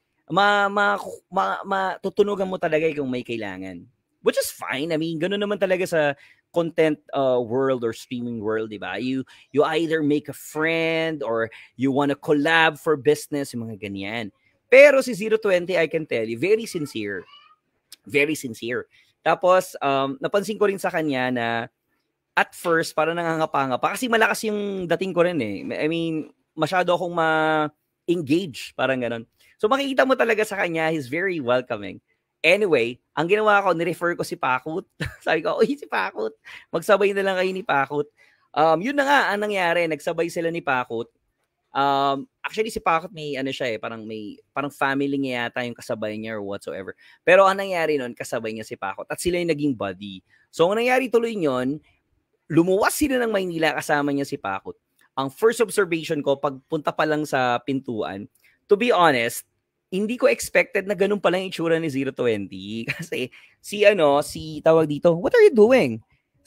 [SPEAKER 1] Matutunugan mo talaga kung may kailangan. Which is fine. I mean, gano'n naman talaga sa content world or streaming world, di ba? You either make a friend or you wanna collab for business, yung mga ganyan. Pero si 020, I can tell you, very sincere. Very sincere. Tapos, napansin ko rin sa kanya na at first, parang nangangapa-ngapa. Kasi malakas yung dating ko rin I mean, masyado akong ma-engage. Parang ganon. So, makikita mo talaga sa kanya, he's very welcoming. Anyway, ang ginawa ko, nirefer ko si Pakut. Sabi ko, si Pakut. Magsabay na lang kayo ni Pakut. Yun na nga, ang nangyari. Nagsabay sila ni Pakut. Actually si Pakut may parang family niya yata yung kasabay niya or whatsoever. Pero ang nangyari nun, kasabay niya si Pakut at sila yung naging buddy. So ang nangyari tuloy nyon, lumuwas sila ng Maynila kasama niya si Pakut. Ang first observation ko, pagpunta pa lang sa pintuan, to be honest, hindi ko expected na ganun pala yung itsura ni 020. Kasi si tawag dito, what are you doing?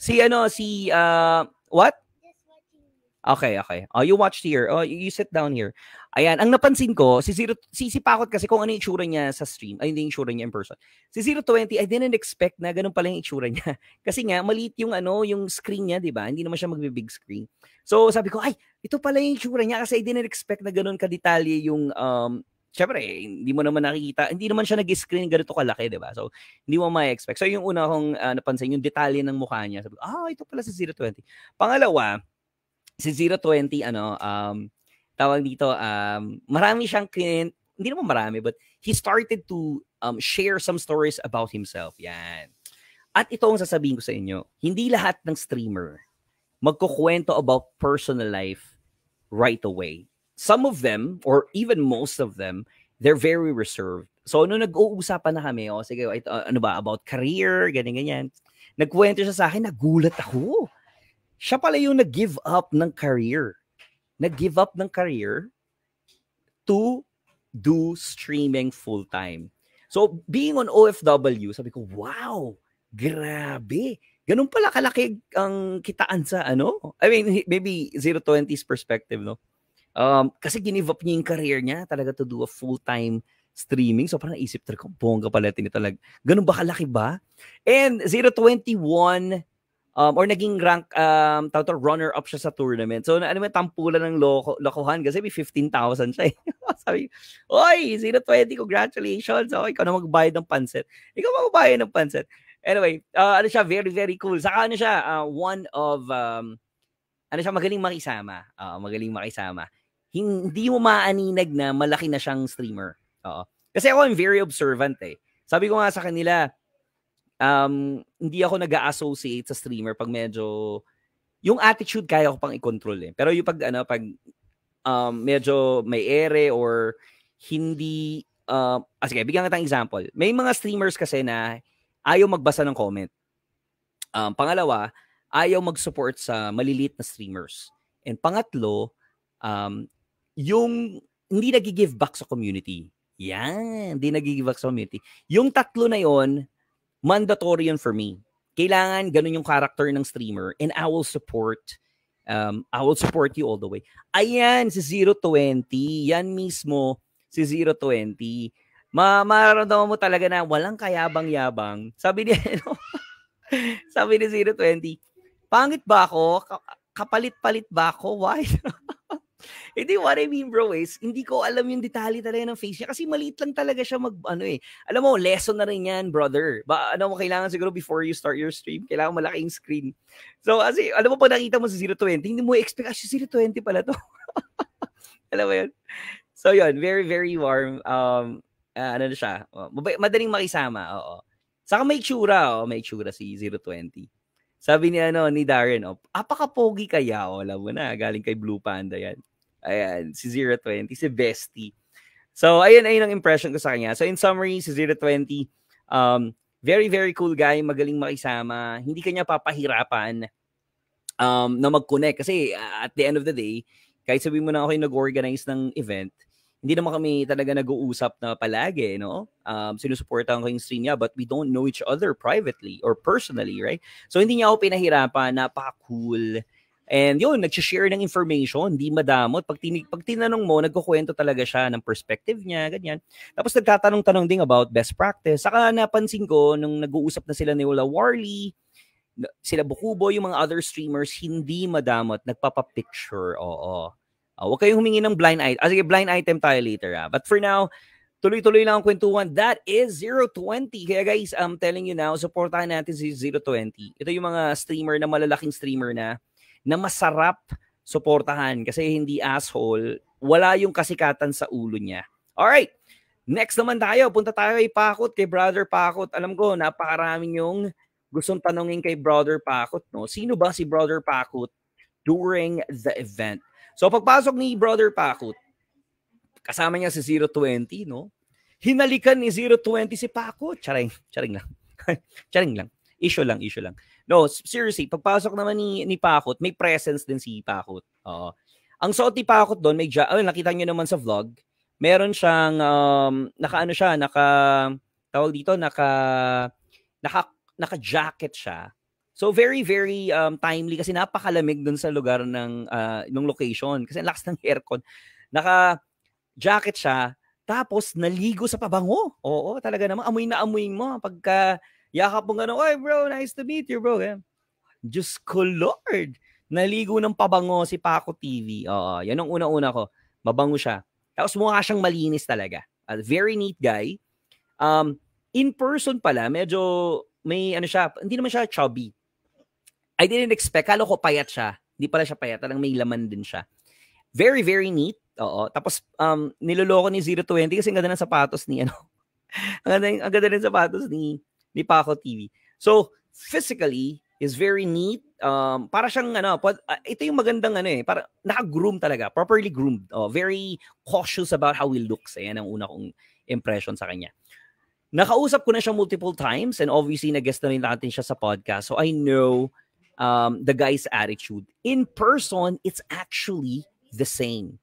[SPEAKER 1] What? Okay. You watched here. You sit down here. Ayan, ang napansin ko, si Pakut kasi kung ano yung itsura niya sa stream, ay hindi yung itsura niya in person. Si 020, I didn't expect na ganun pala yung itsura niya. Kasi nga, maliit yung yung screen niya, di ba? Hindi naman siya magbe-big screen. So, sabi ko, ay, ito pala yung itsura niya kasi I didn't expect na ganun kadetalye yung, syempre, hindi mo naman nakikita, hindi naman siya nag-screen ganito kalaki, di ba? So, hindi mo ma-expect. So, yung una kong napansin, yung detalye ng mukha niya, sabi ko, ito pala si 020. Pangalawa, si 020, tawag dito, marami siyang hindi naman marami, but he started to share some stories about himself. Yan. At ito ang sasabihin ko sa inyo, hindi lahat ng streamer magkukwento about personal life right away. Some of them, or even most of them, they're very reserved. So, nung nag-uusapan na kami, sige, ito, about career, ganyan. Nagkwento siya sa akin, nagulat ako. siya pala yung nag-give up ng career. Nag-give up ng career to do streaming full-time. So, being on OFW, sabi ko, wow, grabe. Ganun pala kalaki ang kitaan sa ano? I mean, maybe 0-20's perspective, no? Kasi ginive up niya yung career niya talaga to do a full-time streaming. So, parang naisip talaga, bongga pala tinitalag. Ganun ba kalaki ba? And 0-21, or naging rank runner-up siya sa tournament. So, ano may tampulan ng lokohan kasi may 15,000 siya. Sabi, oy, 0-20, congratulations. Okay, ikaw na magbayad ng pansit. Ikaw magbayad ng pansit. Anyway, ano siya, very, very cool. Saka ano siya, one of, ano siya, magaling makisama. Magaling makisama. Hindi mo maaninag na malaki na siyang streamer. Kasi ako, I'm very observant eh. Sabi ko nga sa kanila, hindi ako nag-associate sa streamer pag medyo yung attitude kaya ko pang i-control eh. Pero yung pag medyo may ere or hindi sige, bigyan kita ng example. May mga streamers kasi na ayaw magbasa ng comment. Pangalawa, ayaw mag-support sa maliliit na streamers. And pangatlo, yung hindi nag-give back sa community. Yan, hindi nag-give back sa community. Yung tatlo na yon, mandatory yun for me. Kailangan ganun yung character ng streamer and I will support you all the way. Ayan, si 0-20. Yan mismo, si 0-20. Mararamdaman mo talaga na walang kayabang-yabang. Sabi ni 0-20, pangit ba ako? Kapalit-palit ba ako? Why? Hindi, what I mean bro is, hindi ko alam yung detalye talaga ng face niya kasi maliit lang talaga siya Alam mo, lesson na rin yan, brother. Kailangan siguro before you start your stream, kailangan malaki yung screen. So, kasi, alam mo, pag nakita mo si 0-20, hindi mo expect, si 0-20 pala to. Alam mo yun? So, yun, very, very warm. Ano na siya? Madaling makisama, oo. Saka may tsura si 0-20. Sabi ni Darren, apaka-pogi kaya, alam mo na, galing kay Blue Panda yan. Ayan, si 0-20, si Bestie. So, ayun ang impression ko sa kanya. So, in summary, si 0-20, very, very cool guy, magaling makisama, hindi kanya papahirapan na mag-connect. Kasi at the end of the day, kahit sabihin mo na ako yung nag-organize ng event, hindi naman kami talaga nag-uusap na palagi, no? Sinusuportahan ko yung stream niya, but we don't know each other privately or personally, right? So, hindi niya ako pinahirapan, napaka-cool. And yun, nag-share ng information, hindi madamot. Pag tinanong mo, nagkukwento talaga siya ng perspective niya, ganyan. Tapos nagtatanong-tanong din about best practice. Saka napansin ko, nung nag-uusap na sila ni Wala Warley, sila Bukubo, yung mga other streamers, hindi madamot, nagpapapicture, oo. Huwag kayong humingi ng blind item. Sige, blind item tayo later. But for now, tuloy-tuloy lang ang kwentuhan. That is 0-20. Kaya guys, I'm telling you now, supportahan natin si 0-20. Ito yung mga streamer na malalaking streamer na masarap suportahan kasi hindi asshole, wala yung kasikatan sa ulo niya. Alright, next naman tayo. Punta tayo kay Pakot, kay Brother Pakot. Alam ko, napakaraming yung gustong tanongin kay Brother Pakot, no? Sino ba si Brother Pakot during the event? So, pagpasok ni Brother Pakot, kasama niya si 0-20, no? Hinalikan ni 0-20 si Pakot. Charing lang. Charing lang. Issue lang. No, seriously, pagpasok naman ni Pakot, may presence din si Pakot. Ang suot ni Pakot doon, nakita niyo naman sa vlog, meron siyang, naka-jacket siya. So, very, very timely kasi napakalamig doon sa lugar ng location. Kasi ang lakas ng aircon. Naka-jacket siya, tapos naligo sa pabango. Oo, talaga naman. Amoy na amoy mo pagka yakap mo gano'n, oy bro, nice to meet you bro. Diyos ko Lord, naligo ng pabango si Paco TV. Oo, yan ang una-una ko. Mabango siya. Tapos mukha siyang malinis talaga. A very neat guy. In person pala, medyo may siya, hindi naman siya chubby. I didn't expect, kala ko payat siya. Hindi pala siya payat, talagang may laman din siya. Very, very neat. Oo. Tapos, niloloko ni 0-20 kasi ang ganda ng sapatos ni ang ganda ng sapatos ni Paco TV. So, physically, is very neat. Para siyang, ito yung magandang, para naka-groom talaga. Properly groomed. Very cautious about how he looks. Yan ang una kong impression sa kanya. Nakausap ko na siya multiple times and obviously, nag-guest na rin natin siya sa podcast. So, I know the guy's attitude. In person, it's actually the same.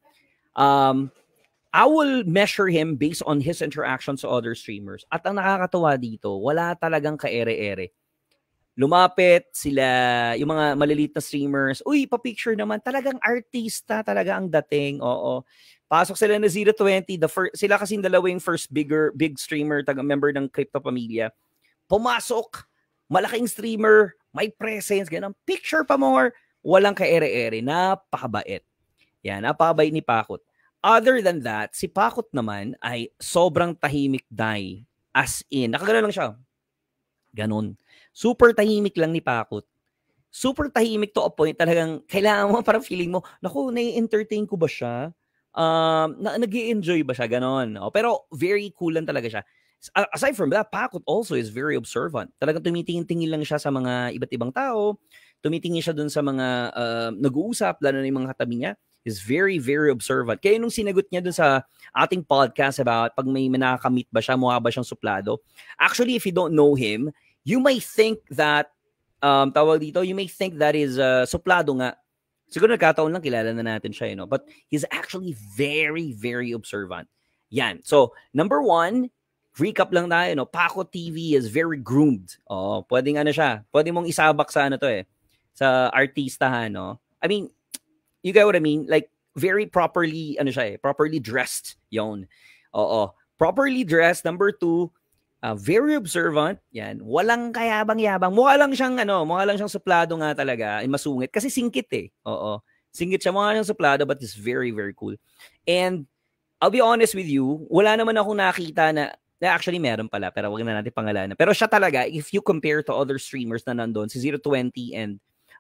[SPEAKER 1] I will measure him based on his interactions sa other streamers. At ang nakakatawa dito, wala talagang ka-ere-ere. Lumapit sila, yung mga maliliit na streamers, uy, pa-picture naman. Talagang artista talaga ang dating. Oo. Pasok sila na 020. Sila kasing dalawa yung first big streamer, member ng Crypto Pamilya. Pumasok, malaking streamer, may presence, ganun. Picture pa more. Walang ka-ere-ere. Napakabait. Yan, napakabait ni Pakot. Other than that, si Pakot naman ay sobrang tahimik dai. As in, nakagano lang siya. Ganon. Super tahimik lang ni Pakot. Super tahimik to a point. Talagang kailangan mo, parang feeling mo, naku, nai-entertain ko ba siya? Nag-i-enjoy ba siya? Ganon. Pero very cool lang talaga siya. Aside from that, Pakot also is very observant. Talagang tumitingin-tingin lang siya sa mga iba't ibang tao. Tumitingin siya dun sa mga nag-uusap, lalo na yung mga katabi niya. Is very, very observant. Kaya nung sinagot niya dun sa ating podcast about pag may nakakamit ba siya, mukha ba siyang suplado. Actually, if you don't know him, you may think that, you may think that is suplado nga. Siguro nagkataon lang, kilala na natin siya, but he's actually very, very observant. Yan. So, number one, recap lang tayo, Pakot TV is very groomed. Pwedeng siya. Pwede mong isabak sa sa artistahan, I mean, you get what I mean? Like, very properly, properly dressed, yon. Properly dressed. Number two, very observant. Yan. Walang kayabang-yabang. Mukha lang siyang suplado nga talaga. Masungit. Kasi singkit eh. Singkit siya. Mukha siyang suplado, but it's very, very cool. And, I'll be honest with you, wala naman akong nakita na actually meron pala, pero wag na natin pangalanan. Pero siya talaga, if you compare to other streamers na nandun, si 020 and,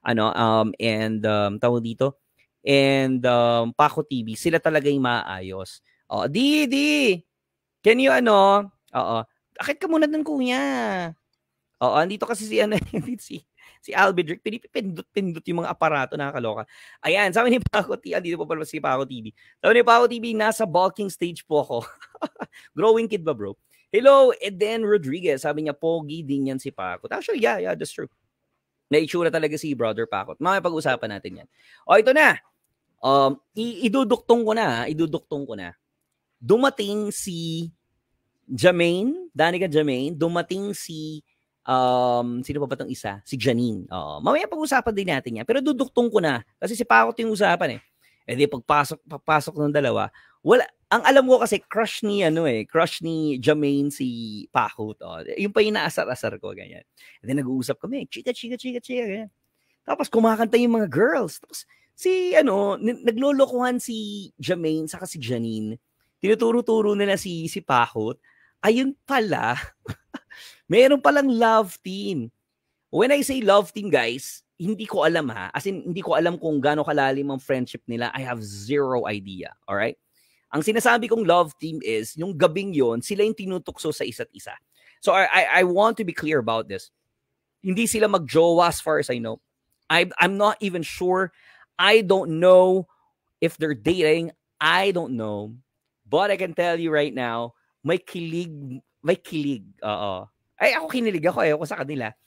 [SPEAKER 1] tawag dito, and Pakot TV, sila talaga yung maayos. Di, can you akit ka muna ng kuya. Andito kasi si Albedrick, pinipindot yung mga aparato, nakakaloka. Ayan, sabi ni Pakot TV, andito po pala si Pakot TV. Sabi ni Pakot TV, nasa bulking stage po ako. Growing kid ba, bro? Hello, Eden Rodriguez. Sabi niya, pogi din yan si Pakot. Actually, yeah, that's true. Naitsura talaga si Brother Pakot. Makipag-usapan natin yan. Ito na. Iduduktong ko na. Dumating si Jermaine, Danica Jermaine, dumating si sino pa ba itong isa? Si Janine. Mamaya pag-usapan din natin yan. Pero duduktong ko na. Kasi si Pakot yung usapan eh. E di pagpasok ng dalawa, wala. Ang alam ko kasi crush ni Jermaine si Pakot. Yung pa yung naasar-asar ko, ganyan. E di nag-uusap kami, chika, ganyan. Tapos kumakanta yung mga girls. Tapos naglolokohan si Jermaine saka si Janine. Tinuturo-turo nila si Pakot. Ayun pala, meron palang love team. When I say love team, guys, hindi ko alam ha. As in, hindi ko alam kung gaano kalalim ang friendship nila. I have zero idea. Alright? Ang sinasabi kong love team is, yung gabing yon, sila yung tinutukso sa isa't isa. So I want to be clear about this. Hindi sila magjowa as far as I know. I'm not even sure. I don't know if they're dating. I don't know. But I can tell you right now, may kilig. Ay, ako kinilig ako. Ayoko sa kanila.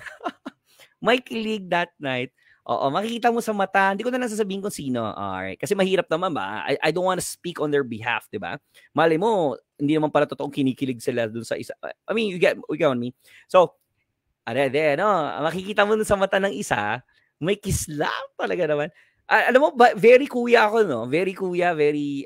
[SPEAKER 1] May kilig that night. Makikita mo sa mata. Hindi ko na lang sasabihin kung sino. Alright. Kasi mahirap naman ba? I don't want to speak on their behalf, di ba? Malay mo, hindi naman pala totoong kinikilig sila dun sa isa. I mean, you get on me. So, makikita mo dun sa mata ng isa, may kiss lang talaga naman. Alam mo, very kuya ako, no? Very kuya, very,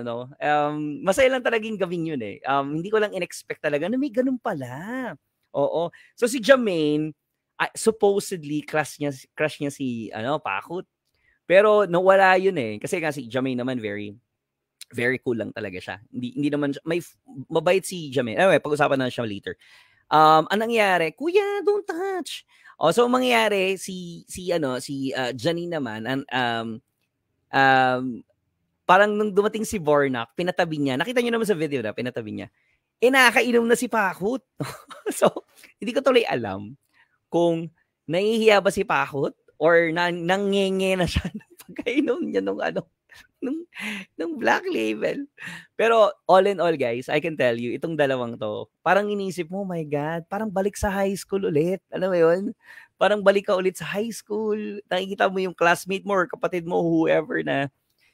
[SPEAKER 1] masaya lang talagang gawin yun eh. Hindi ko lang in-expect talaga na may ganun pala. Oo. So si Jermaine, supposedly crush niya si Pakot. Pero nawala yun eh. Kasi nga si Jermaine naman very, very cool lang talaga siya. Hindi naman, mabait si Jermaine. Anyway, pag-usapan na siya later. Anong nangyari? Kuya, don't touch. So mangyayari si Janine naman parang nung dumating si Bornak, pinatabi niya. Nakita niyo naman sa video na pinatabi niya. Nakakainom na si Pakot. So, hindi ko tuloy alam kung nahihiya ba si Pakot or nangenge na siya ng pagkainom niya nung nung, nung Black Label. Pero all in all, guys, I can tell you, itong dalawang to, parang inisip mo, oh my God, parang balik sa high school ulit. Alam mo yun? Parang balik ka ulit sa high school. Nakikita mo yung classmate mo or kapatid mo, whoever na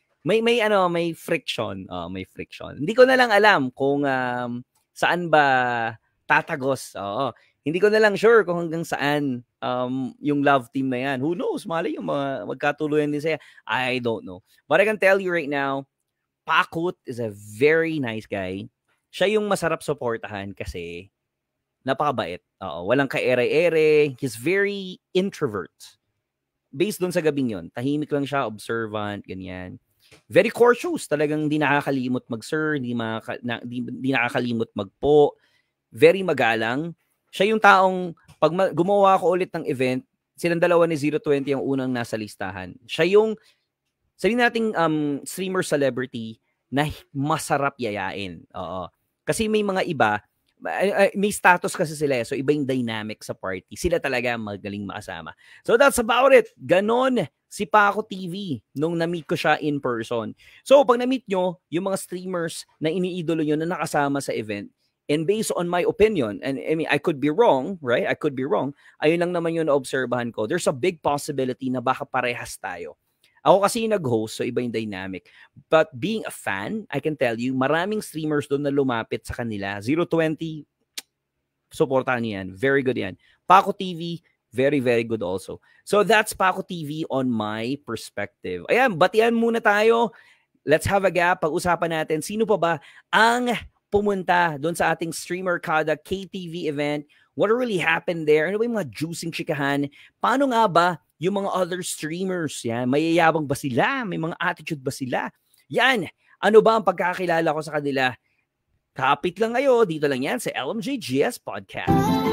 [SPEAKER 1] may friction. May friction. Hindi ko na lang alam kung saan ba tatagos. Oo. Hindi ko na lang sure kung hanggang saan yung love team na yan. Who knows? Malay yung mga magkatuluyan din sa'yo. I don't know. But I can tell you right now, Pakut is a very nice guy. Siya yung masarap suportahan kasi napakabait. Oo, walang ka-ere-ere. He's very introvert. Based doon sa gabing yon, tahimik lang siya, observant, ganyan. Very cautious, talagang di nakakalimot mag-sir, di nakakalimot magpo. Very magalang. Siya yung taong, pag gumawa ko ulit ng event, silang dalawa ni 020 ang unang nasa listahan. Siya yung, sabihin nating streamer celebrity na masarap yayain. Oo. Kasi may mga iba, may status kasi sila, so iba yung dynamic sa party. Sila talaga magaling makasama. So that's about it. Ganon si Paco TV nung na-meet ko siya in person. So pag na-meet nyo, yung mga streamers na iniidolo nyo na nakasama sa event, and based on my opinion, and I mean, I could be wrong, right? I could be wrong. Ayun lang naman yung na-obserbahan ko. There's a big possibility na baka parehas tayo. Ako kasi yung nag-host, so iba yung dynamic. But being a fan, I can tell you, maraming streamers doon na lumapit sa kanila. 020, supportahan niyo yan. Very good yan. Paco TV, very, very good also. So that's Paco TV on my perspective. Ayan, batian muna tayo. Let's have a gap. Pag-usapan natin, sino pa ba ang pumunta doon sa ating Streamer Kada KTV event? What really happened there? Ano ba yung mga juicing chikahan? Paano nga ba yung mga other streamers? Yan, mayayabang ba sila? May mga attitude ba sila? Yan, ano ba ang pagkakilala ko sa kanila? Kapit lang kayo, dito lang yan sa LMJGS Podcast.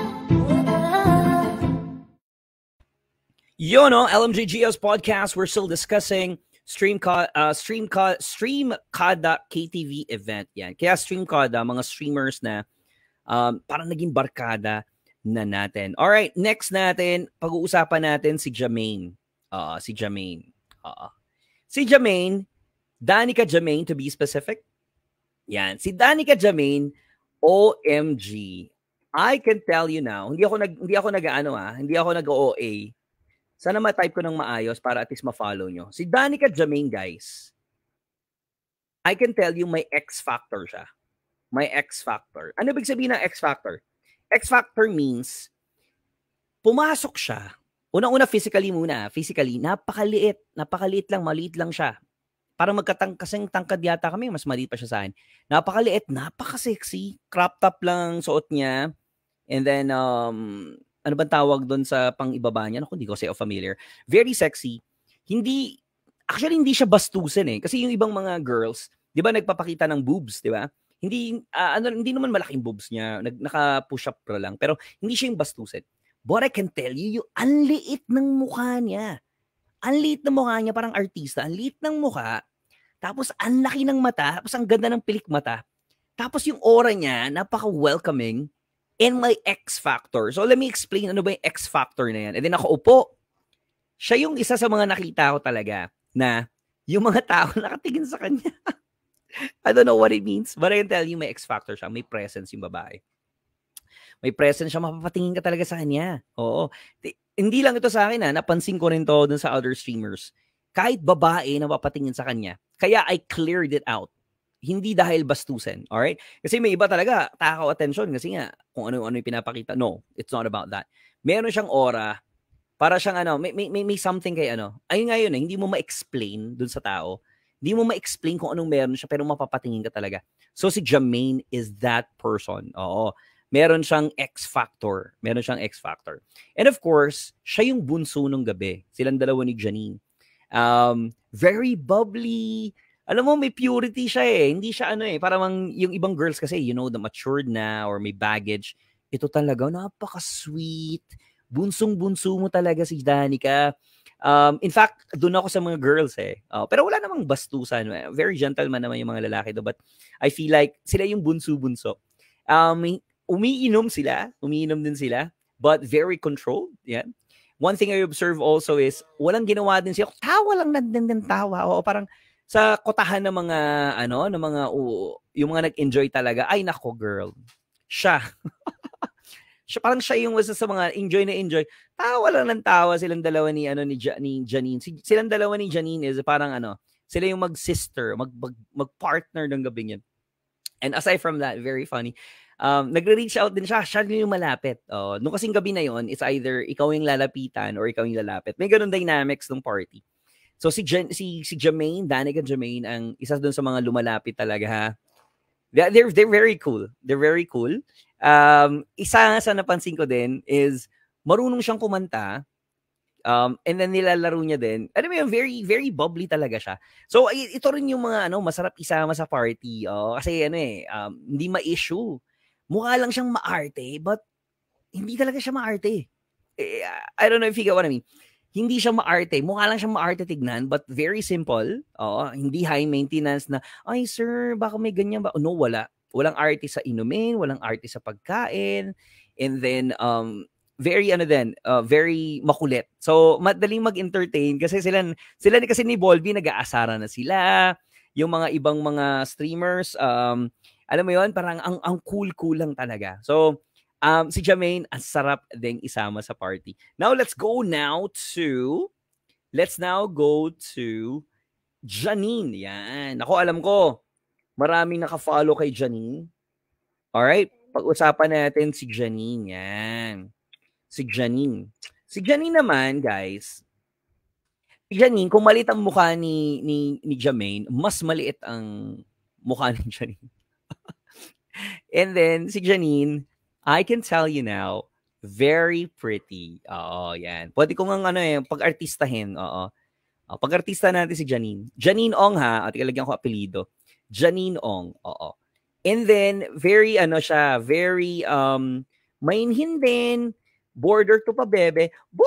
[SPEAKER 1] Yo, no, LMJGS Podcast, we're still discussing Stream Kada KTV event. Yan. Kaya Stream Kada, mga streamers na parang naging barkada na natin. Alright, next natin, pag-uusapan natin si Jermaine. Si Jermaine. Si Jermaine, Danica Jermaine to be specific. Yan, si Danica Jermaine, OMG. I can tell you now, hindi ako nag-OA. Sana ma-type ko ng maayos para at least ma-follow nyo. Si Danica Jermaine, guys, I can tell you may X factor siya. May X factor. Ano ibig sabihin ng X factor? X factor means pumasok siya. Unang-una physically muna. Physically, napakaliit. Napakaliit lang, maliit lang siya. Parang kasing tangkad yata kami, mas maliit pa siya sa akin. Napakaliit, napaka-sexy. Crop top lang suot niya. And then, ano bang tawag doon sa pang-ibaba niya? Naku, hindi ko kasi familiar. Very sexy. Actually, hindi siya bastusin eh. Kasi yung ibang mga girls, di ba, nagpapakita ng boobs, di ba? Hindi naman malaking boobs niya, naka-push up lang, pero hindi siya yung bastusin. But I can tell you, yung anliit ng mukha niya. Anliit ng mukha niya, parang artista. Anliit ng mukha, tapos ang laki ng mata, tapos ang ganda ng pilik mata. Tapos yung aura niya, napaka-welcoming, and may X factor. So let me explain ano ba yung X factor na yan. And then nakaupo. Siya yung isa sa mga nakita ko talaga na yung mga tao nakatingin sa kanya. I don't know what it means, but I can tell you may X factor siya. May presence yung babae. May presence siya, mapapatingin ka talaga sa kanya. Oo. Hindi lang ito sa akin napansin ko rin to dun sa other streamers. Kahit babae na mapapatingin sa kanya. Kaya I cleared it out. Hindi dahil bastusin, alright? Kasi may iba talaga, takaw attention kasi nga, kung ano-ano yung pinapakita. No, it's not about that. Meron siyang aura, para siyang may something kay ayun nga yun hindi mo ma-explain dun sa tao. Hindi mo ma-explain kung anong meron siya, pero mapapatingin ka talaga. So si Jermaine is that person. Oo. Meron siyang X factor. And of course, siya yung bunso nung gabi. Silang dalawa ni Janine. Very bubbly. Alam mo, may purity siya eh. Hindi siya parang yung ibang girls kasi, the matured na or may baggage. Ito talaga, napaka-sweet. Bunsong-bunso mo talaga si Danica. In fact, doon ako sa mga girls eh. Pero wala namang bastusan. Very gentleman naman yung mga lalaki do. But I feel like sila yung bunso-bunso. Umiinom din sila. But very controlled. Yeah. One thing I observe also is, walang ginawa din siya. Tawa lang din tawa. O parang, sa kotahan ng mga yung mga nag-enjoy talaga. Ay nako girl. Siya. Parang siya yung isa sa mga enjoy na enjoy. Tawa lang ng tawa silang dalawa ni Janine. Silang dalawa ni Janine is parang sila yung mag-sister, mag-partner ng gabing yun. And aside from that, very funny. Nagre-reach out din siya. Siya din yung malapit. Nung kasing gabi na yon, it's either ikaw yung lalapitan or ikaw yung lalapit. May ganun dynamics ng party. So si Jermaine, Danica Jermaine, ang isa doon sa mga lumalapit talaga ha. They're very cool. They're very cool. Isa sa napansin ko din is marunong siyang kumanta. And then nilalaro niya din. Alam mo yun, very, very bubbly talaga siya. So, ito rin yung mga masarap isama sa party. Kasi hindi ma-issue. Mukha lang siyang maarte, but hindi talaga siya maarte. I don't know if you get what I mean. Hindi siya maarte. Mukha lang siyang maarte tignan, but very simple. Hindi high maintenance na, ay sir, baka may ganyan ba? No, wala. Walang arte sa inumin, walang arte sa pagkain. And then, very very makulit. So, madaling mag-entertain kasi sila kasi ni Volby nag-aasara na sila. Yung mga ibang mga streamers, alam mo yon, parang ang cool lang talaga. So, si Jermaine, ang sarap ding isama sa party. Now, let's now go to Janine. Yan. Ako, alam ko, maraming naka-follow kay Janine. Alright? Pag-usapan natin si Janine. Yan. Si Janine naman, guys. Si Janine, kung maliit ang mukha ni Jermaine, mas maliit ang mukha ni Janine. And then, si Janine, I can tell you now, very pretty. Yan. Pwede ko nga pag-artistahin. Pag-artista natin si Janine. Janine Ong ha. At ikalagyan ko apelido. Janine Ong. And then, very very mainhin din. Border to pa bebe.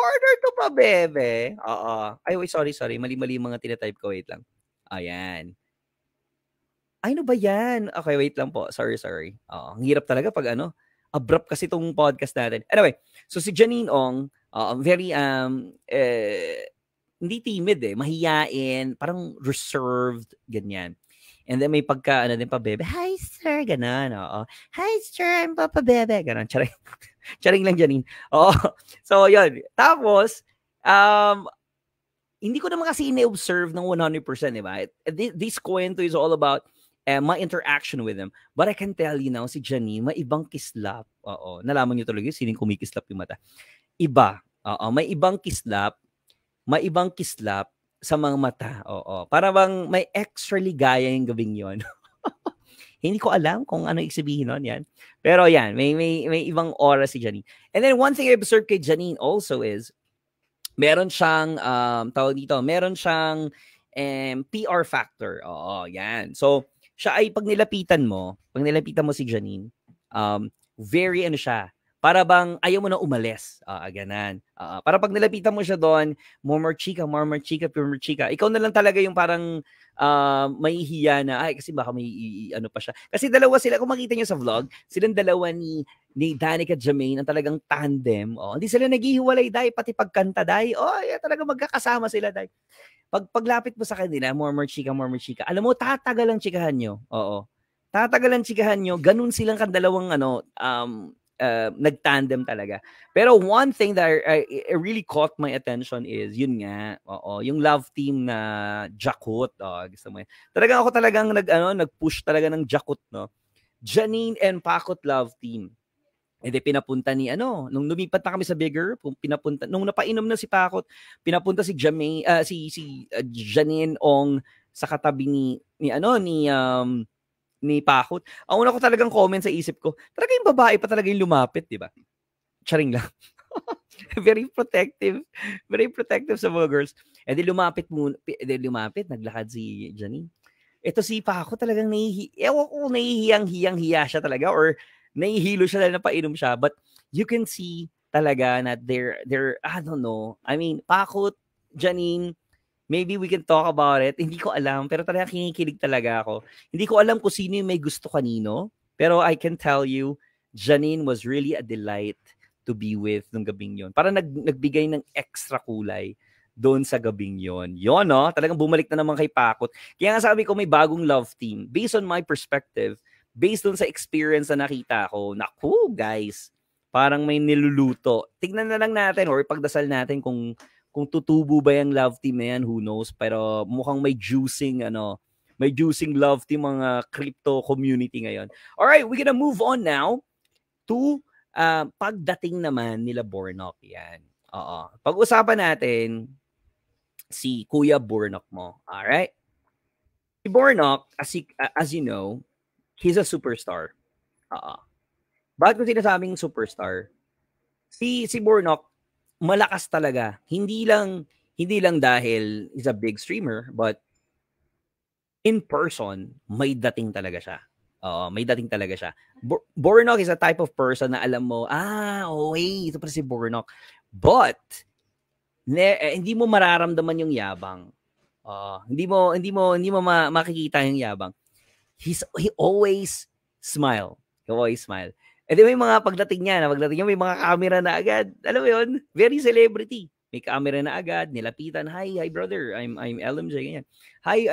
[SPEAKER 1] Ay, wait, sorry. Mali-mali mga tinatype ko. Wait lang. Ayan. Ay, ano ba yan? Okay, wait lang po. Sorry. Ang hirap talaga pag abrupt kasi itong podcast natin. Anyway, so si Janine Ong, very, hindi timid mahiyain, parang reserved, ganyan. And then may pagka, din pa bebe, hi sir, ganon, hi sir, I'm Papa Bebe, ganon, charing lang Janine. So yun. Tapos, hindi ko naman kasi ini-observe ng 100%, diba? This kwento is all about my interaction with them. But I can tell you now, si Janine, may ibang kislap. Nalaman niyo talaga sining kumikislap yung mata. Iba. May ibang kislap sa mga mata. Para bang may extra ligaya yung gabing yon. Hindi ko alam kung ano sabihin nun yan. Pero yan, may ibang aura si Janine. And then one thing I observed kay Janine also is, meron siyang, meron siyang PR factor. Yan. So, siya ay pag nilapitan mo si Janine, very siya, para bang ayaw mo na umalis. Ganan. Para pag nilapitan mo siya doon, more chika. Ikaw na lang talaga yung parang mahihiya na, ay kasi baka may pa siya. Kasi dalawa sila, kung makita niyo sa vlog, silang dalawa ni Danica Jermaine ang talagang tandem. Hindi sila naghihiwalay, dahil pati pagkanta, dahil talaga magkakasama sila, dahil paglapit mo sa kanila, more chika. Alam mo, tatagal ang chikahan nyo. Tatagal ang chikahan nyo. Ganun silang kandalawang nagtandem talaga. Pero one thing that I really caught my attention is, yun nga, yung love team na Jakut. Gusto mo yan. Talagang ako talagang nag-push talaga ng Jakut, no? Janine and Pakot love team. And then pinapunta ni nung lumipat na kami sa bigger, nung napainom na si Pakot, pinapunta si Janine Ong sa katabi ni Pakot. Ang una ko talagang comment sa isip ko, talaga yung babae pa talaga yung lumapit, di ba? Charing lang. Very protective sa mga girls. And then lumapit, naglakad si Janine. Ito si Pakot talagang nahihiyang-hiya siya talaga, or nahihilo siya dahil napainom siya, but you can see talaga na they're I don't know. I mean, Pakot, Janine, maybe we can talk about it. Hindi ko alam, pero talaga kinikilig talaga ako. Hindi ko alam kung sino yung may gusto kanino, pero I can tell you, Janine was really a delight to be with nung gabing yon. Para nagbigay ng extra kulay doon sa gabing yon. Yon, no? Talagang bumalik na naman kay Pakot. Kaya nga sabi ko, may bagong love team. Based on my perspective, based on sa experience na nakita ko, naku, guys, parang may niluluto. Tignan na lang natin or ipagdasal natin kung tutubo ba yung love team na yan, who knows. Pero mukhang may juicing love team mga crypto community ngayon. Alright, we're gonna move on now to pagdating naman nila Bornok. Yan. Oo. Pag-usapan natin si Kuya Bornok mo. Alright? Si Bornok, as you know, he's a superstar. Oo. Bakit ko sinasabing superstar? Si Bornok, malakas talaga. Hindi lang dahil he's a big streamer, but in person, may dating talaga siya. Oo, may dating talaga siya. Bornok is a type of person na alam mo, okay, ito pa si Bornok. But hindi mo mararamdaman yung yabang. Hindi mo makikita yung yabang. He always smile. He always smile. Eh di may mga pagdating niya, may mga camera na agad. Alam mo yun? Very celebrity. May camera na agad, nilapitan. Hi brother. I'm LMJ ganyan. Hi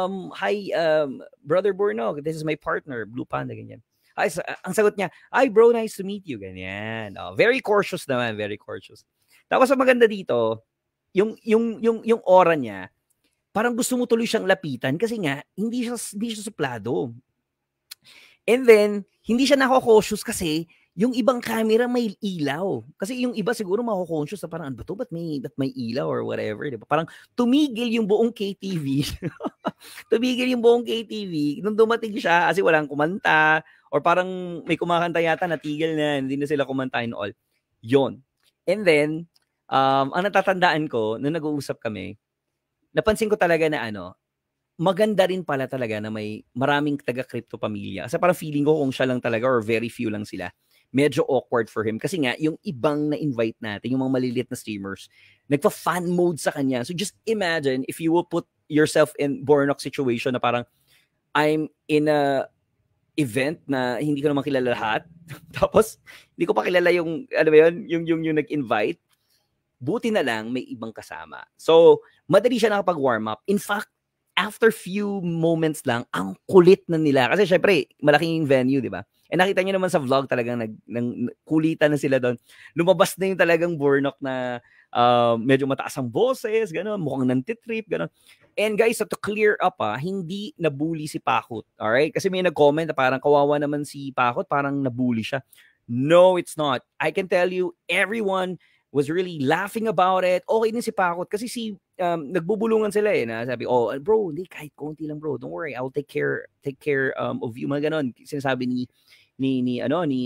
[SPEAKER 1] brother Bornok. This is my partner, Blue Panda ganyan. Ay, ang sagot niya, "Hi bro, nice to meet you." Ganyan. Very cautious naman, very cautious. Tapos ang maganda dito, yung aura niya, parang gusto mo tuloy siyang lapitan kasi nga hindi siya suplado. And then, hindi siya nako-conscious kasi yung ibang camera may ilaw. Kasi yung iba siguro mako-conscious na parang, ano ba to? Ba't may ilaw or whatever? Diba? Parang tumigil yung buong KTV. Tumigil yung buong KTV. Nung dumating siya, kasi walang kumanta, or parang may kumakanta yata, natigil na, hindi na sila kumanta and all. Yon. And then, ang natatandaan ko, nung nag-uusap kami, napansin ko talaga na maganda rin pala talaga na may maraming taga-crypto pamilya. Kasi parang feeling ko kung siya lang talaga or very few lang sila, medyo awkward for him. Kasi nga, yung ibang na-invite natin, yung mga maliliit na streamers, nagpa-fan mode sa kanya. So just imagine if you will put yourself in Bornok situation na parang, I'm in a event na hindi ko naman kilala lahat. Tapos, hindi ko pa kilala yung, yung nag-invite. Buti na lang, may ibang kasama. So, madali siya nakapag-warm up. In fact, after few moments lang, ang kulit na nila. Kasi syempre, malaking venue, di ba? And nakita nyo naman sa vlog talagang kulitan na sila doon. Lumabas na yung talagang Bornok na medyo mataas ang boses, gano'n, mukhang nantitrip, gano'n. And guys, so to clear up, hindi nabully si Pakot. Alright? Kasi may nag-comment na parang kawawa naman si Pakot, parang nabully siya. No, it's not. I can tell you, everyone was really laughing about it. Okay din si Pakot kasi nagbubulungan sila na sabi, bro, hindi, kahit konti lang bro, don't worry, I'll take care of you, mga ganon, sinasabi ni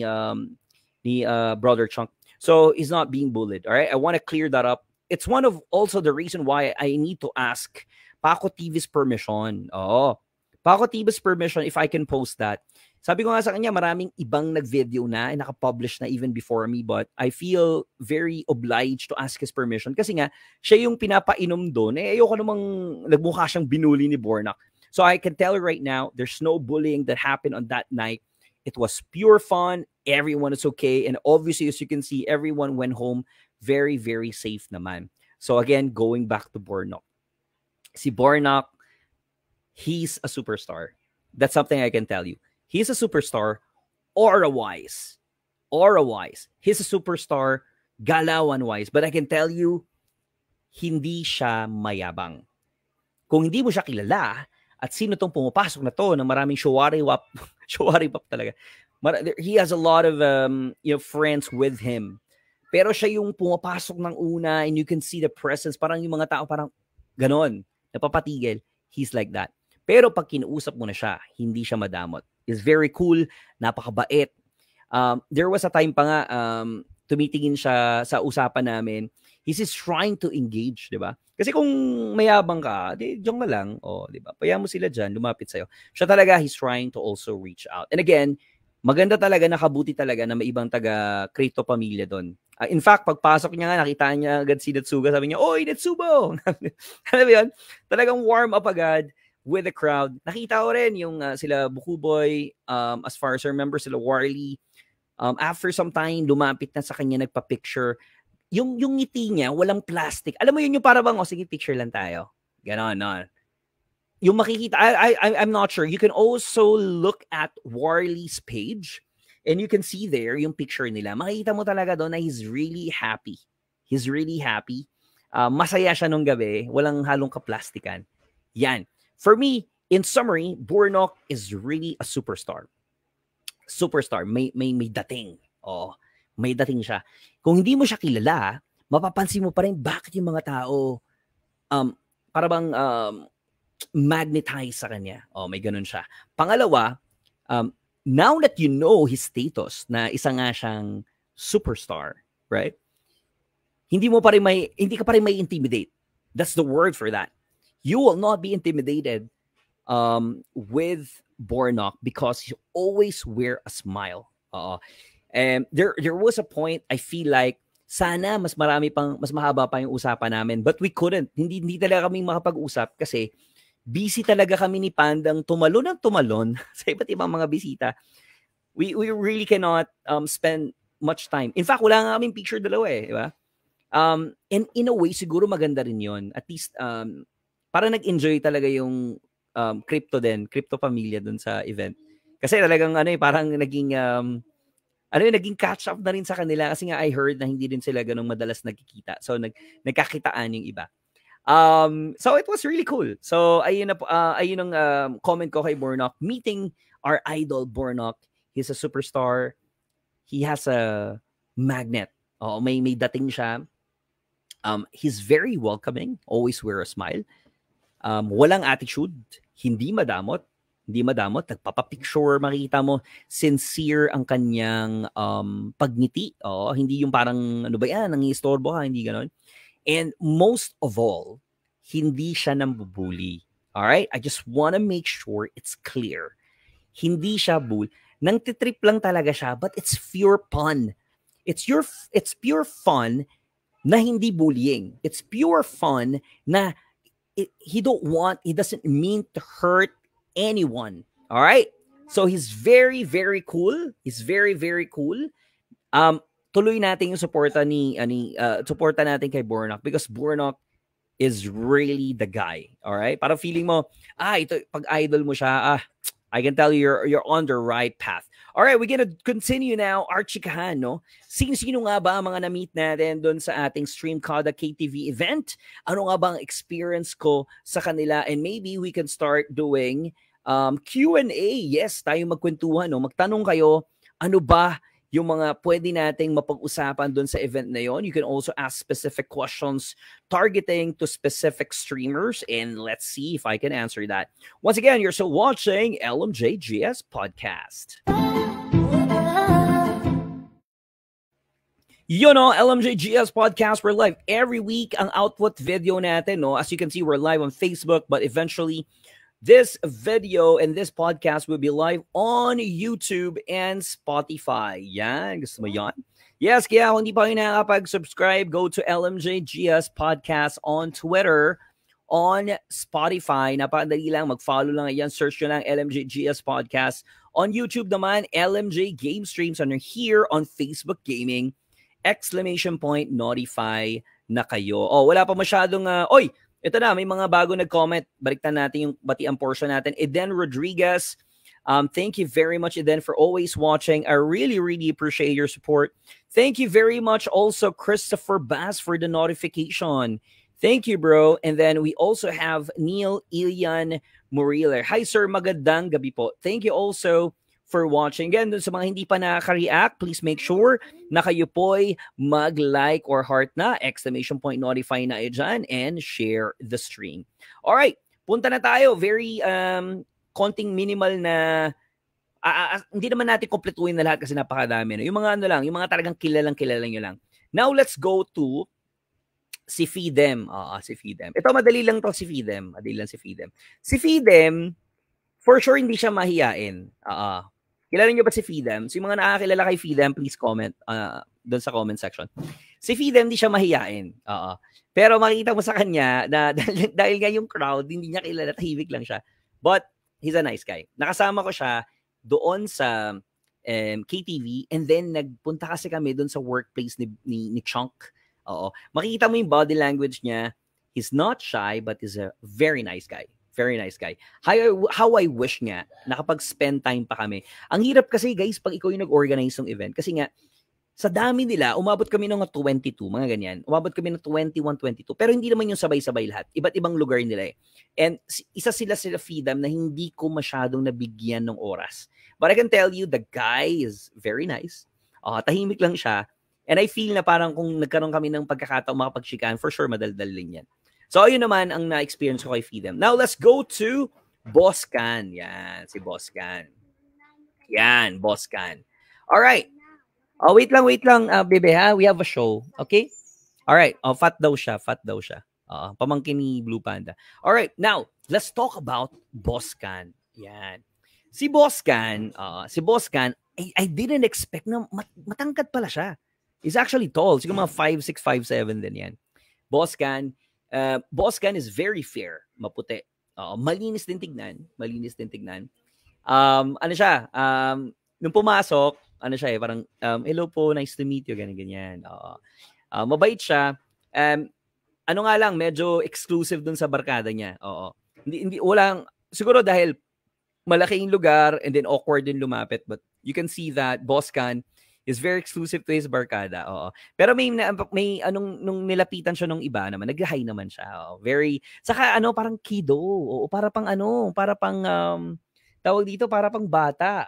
[SPEAKER 1] Brother Chunk. So he's not being bullied. All right, I want to clear that up. It's one of also the reason why I need to ask Pakot TV's permission. Pakot TV's permission if I can post that. Sabi ko nga sa kanya, maraming ibang nag-video na, naka-publish na even before me, but I feel very obliged to ask his permission kasi nga, siya yung pinapainom doon. Ayoko namang nagmukha siyang binuli ni Bornok. So I can tell you right now, there's no bullying that happened on that night. It was pure fun. Everyone is okay. And obviously, as you can see, everyone went home very, very safe naman. So again, going back to Bornok. Si Bornok, he's a superstar. That's something I can tell you. He's a superstar, aura-wise. He's a superstar, galawan-wise. But I can tell you, hindi siya mayabang. Kung hindi mo siya kilala, at sino tong pumapasok na to, na maraming shawari-wap talaga. He has a lot of friends with him. Pero siya yung pumapasok ng una, and you can see the presence. Parang yung mga tao, parang ganon, napapatigil. He's like that. Pero pag kinuusap mo na siya, hindi siya madamot. Is very cool, napakabait. There was a time pa nga, tumitingin siya sa usapan namin. He's just trying to engage, di ba? Kasi kung mayabang ka, diyan ka lang, di ba? Paya mo sila dyan, lumapit sa'yo. Siya talaga, he's trying to also reach out. And again, maganda talaga, nakabuti talaga na may ibang taga-crypto pamilya doon. In fact, pagpasok niya nga, nakita niya agad si Natsuga, sabi niya, "Oy, Natsubo!" Alam mo yun? Talagang warm up agad with the crowd. Nakita ko rin yung sila Bukuboy, as far as I remember, sila Warley. After some time, lumapit na sa kanya, nagpa-picture. yung ngiti niya, walang plastic. Alam mo yun, yung para bang, sige, picture lang tayo. Ganon, no? Yung makikita, I'm not sure. You can also look at Warley's page and you can see there yung picture nila. Makikita mo talaga doon na he's really happy. He's really happy. Masaya siya nung gabi. Walang halong kaplastikan. Yan. For me, in summary, Burnock is really a superstar. Superstar. May dating. Oh, may dating siya. Kung hindi mo siya kilala, mapapansin mo pa rin bakit yung mga tao para bang magnetize sa kanya. May ganun siya. Pangalawa, now that you know his status na isa nga siyang superstar, right? Hindi ka pa rin may intimidate. That's the word for that. You will not be intimidated with Burnock because you always wear a smile. There was a point I feel like sana mas mahaba pa yung usapan namin, but we couldn't. Hindi talaga kaming makapag-usap kasi busy talaga kami ni Pandang tumalon sa iba't ibang mga bisita. We really cannot spend much time. In fact, wala nga kaming picture dalawa di ba? And in a way, siguro maganda rin yon. At least, para nag-enjoy talaga yung crypto pamilya dun sa event. Kasi talagang parang naging catch up na rin sa kanila kasi nga I heard na hindi din sila ganung madalas nagkikita. So nagkakitaan yung iba. So it was really cool. So ayun ang comment ko kay Burnock. Meeting our idol Burnock. He's a superstar. He has a magnet. May dating siya. He's very welcoming. Always wear a smile. Walang attitude. Hindi madamot. Nagpapapicture. Makita mo, sincere ang kanyang pagngiti. Hindi yung parang, ano ba yan, nangiistorbo ka. Hindi ganon. And most of all, hindi siya nambubuli. Alright? I just want to make sure it's clear. Hindi siya bully. Nangtitrip lang talaga siya, but it's pure fun. It's pure fun na hindi bullying. It's pure fun na he doesn't mean to hurt anyone. Alright? So he's very, very cool. He's very, very cool. Tuloy natin yung suporta natin kay Burnock because Burnock is really the guy. All right? Parang feeling mo, ito pag idol mo siya, I can tell you you're on the right path. All right, we're gonna continue now our chikahan, no? Sino nga ba ang mga na-meet natin doon sa ating Stream Kada KTV event? Ano nga ba ang experience ko sa kanila? And maybe we can start doing Q&A. Yes, tayo magkwentuhan, no? Magtanong kayo, ano ba yung mga pwede nating mapag-usapan doon sa event na yon. You can also ask specific questions targeting to specific streamers, and let's see if I can answer that. Once again, you're still watching LMJGS Podcast. LMJGS Podcast, we're live every week ang output video natin, no? As you can see, we're live on Facebook, but eventually this video and this podcast will be live on YouTube and Spotify. Yan. Gusto mo yan? Yes, kaya kung hindi pa kayo nakakapag-subscribe, go to LMJGS Podcast on Twitter, on Spotify. Napakadali lang. Mag-follow lang yan. Search nyo lang LMJGS Podcast. On YouTube naman, LMJ Game Streams. And here on Facebook Gaming, ! Notify na kayo. Wala pa masyadong, ito na, may mga bago nag-comment. Baliktad natin yung batiang portion natin. Eden Rodriguez, thank you very much, Eden, for always watching. I really, really appreciate your support. Thank you very much also, Christopher Bass, for the notification. Thank you, bro. And then we also have Neil Ilian Muriler. Hi, sir. Magandang gabi po. Thank you also for watching. Again, dun sa mga hindi pa nakaka-react, please make sure na kayo po'y mag-like or heart na, ! Notify na kayo dyan, and share the stream. Alright, punta na tayo. Very konting minimal na, hindi naman natin kompletuhin na lahat kasi napakadami. No? Yung mga yung mga talagang kilala nyo lang. Now, let's go to si Fidem. Si Fidem. Ito, madali lang to si Fidem. Si Fidem, for sure, hindi siya mahiyain. Kilala niyo ba si Fidem? So yung mga nakakilala kay Fidem, please comment doon sa comment section. Si Fidem, hindi siya mahiyain. Pero makikita mo sa kanya na dahil nga yung crowd, hindi niya kilala, tahimik lang siya. But he's a nice guy. Nakasama ko siya doon sa KTV, and then nagpunta kasi kami doon sa workplace ni Chunk. Oo. Makikita mo yung body language niya. He's not shy, but is a very nice guy. Very nice guy. How I wish nga, nakapag-spend time pa kami. Ang hirap kasi, guys, pag ikaw yung nag-organize ng event. Kasi nga, sa dami nila, umabot kami ng 22, mga ganyan. Umabot kami ng 21, 22. Pero hindi naman yung sabay-sabay lahat. Iba't ibang lugar nila eh. And isa sila Freedom na hindi ko masyadong nabigyan ng oras. But I can tell you, the guy is very nice. Tahimik lang siya. And I feel na parang kung nagkaroon kami ng pagkakataong makapagchikaan, for sure, madaldal din yan. So, ayun naman ang na-experience ko kay Freedom. Now, let's go to Boss Can. Yan, si Boss Can. Yan, Boss Can. Alright. Oh, wait lang, bebe ha. We have a show. Okay? Alright. Oh, fat daw siya. Pamangkin ni Blue Panda. Alright. Now, let's talk about Boss Can. Yan. Si Boss Can, I didn't expect na matangkad pala siya. He's actually tall. Siguro mga 5'6", 5'7" din yan. Boss Can is very fair. Maputi. Malinis din tignan. Ano siya? Nung pumasok, ano siya parang, hello po, nice to meet you, ganyan. Mabait siya. Ano nga lang, medyo exclusive dun sa barkada niya. Walang, siguro dahil malaking lugar and then awkward din lumapit, but you can see that Boss Can is very exclusive to his barkada. Pero may nung nilapitan siya nung iba naman, nag-hi naman siya. Saka parang kido. Para pang tawag dito, para pang bata.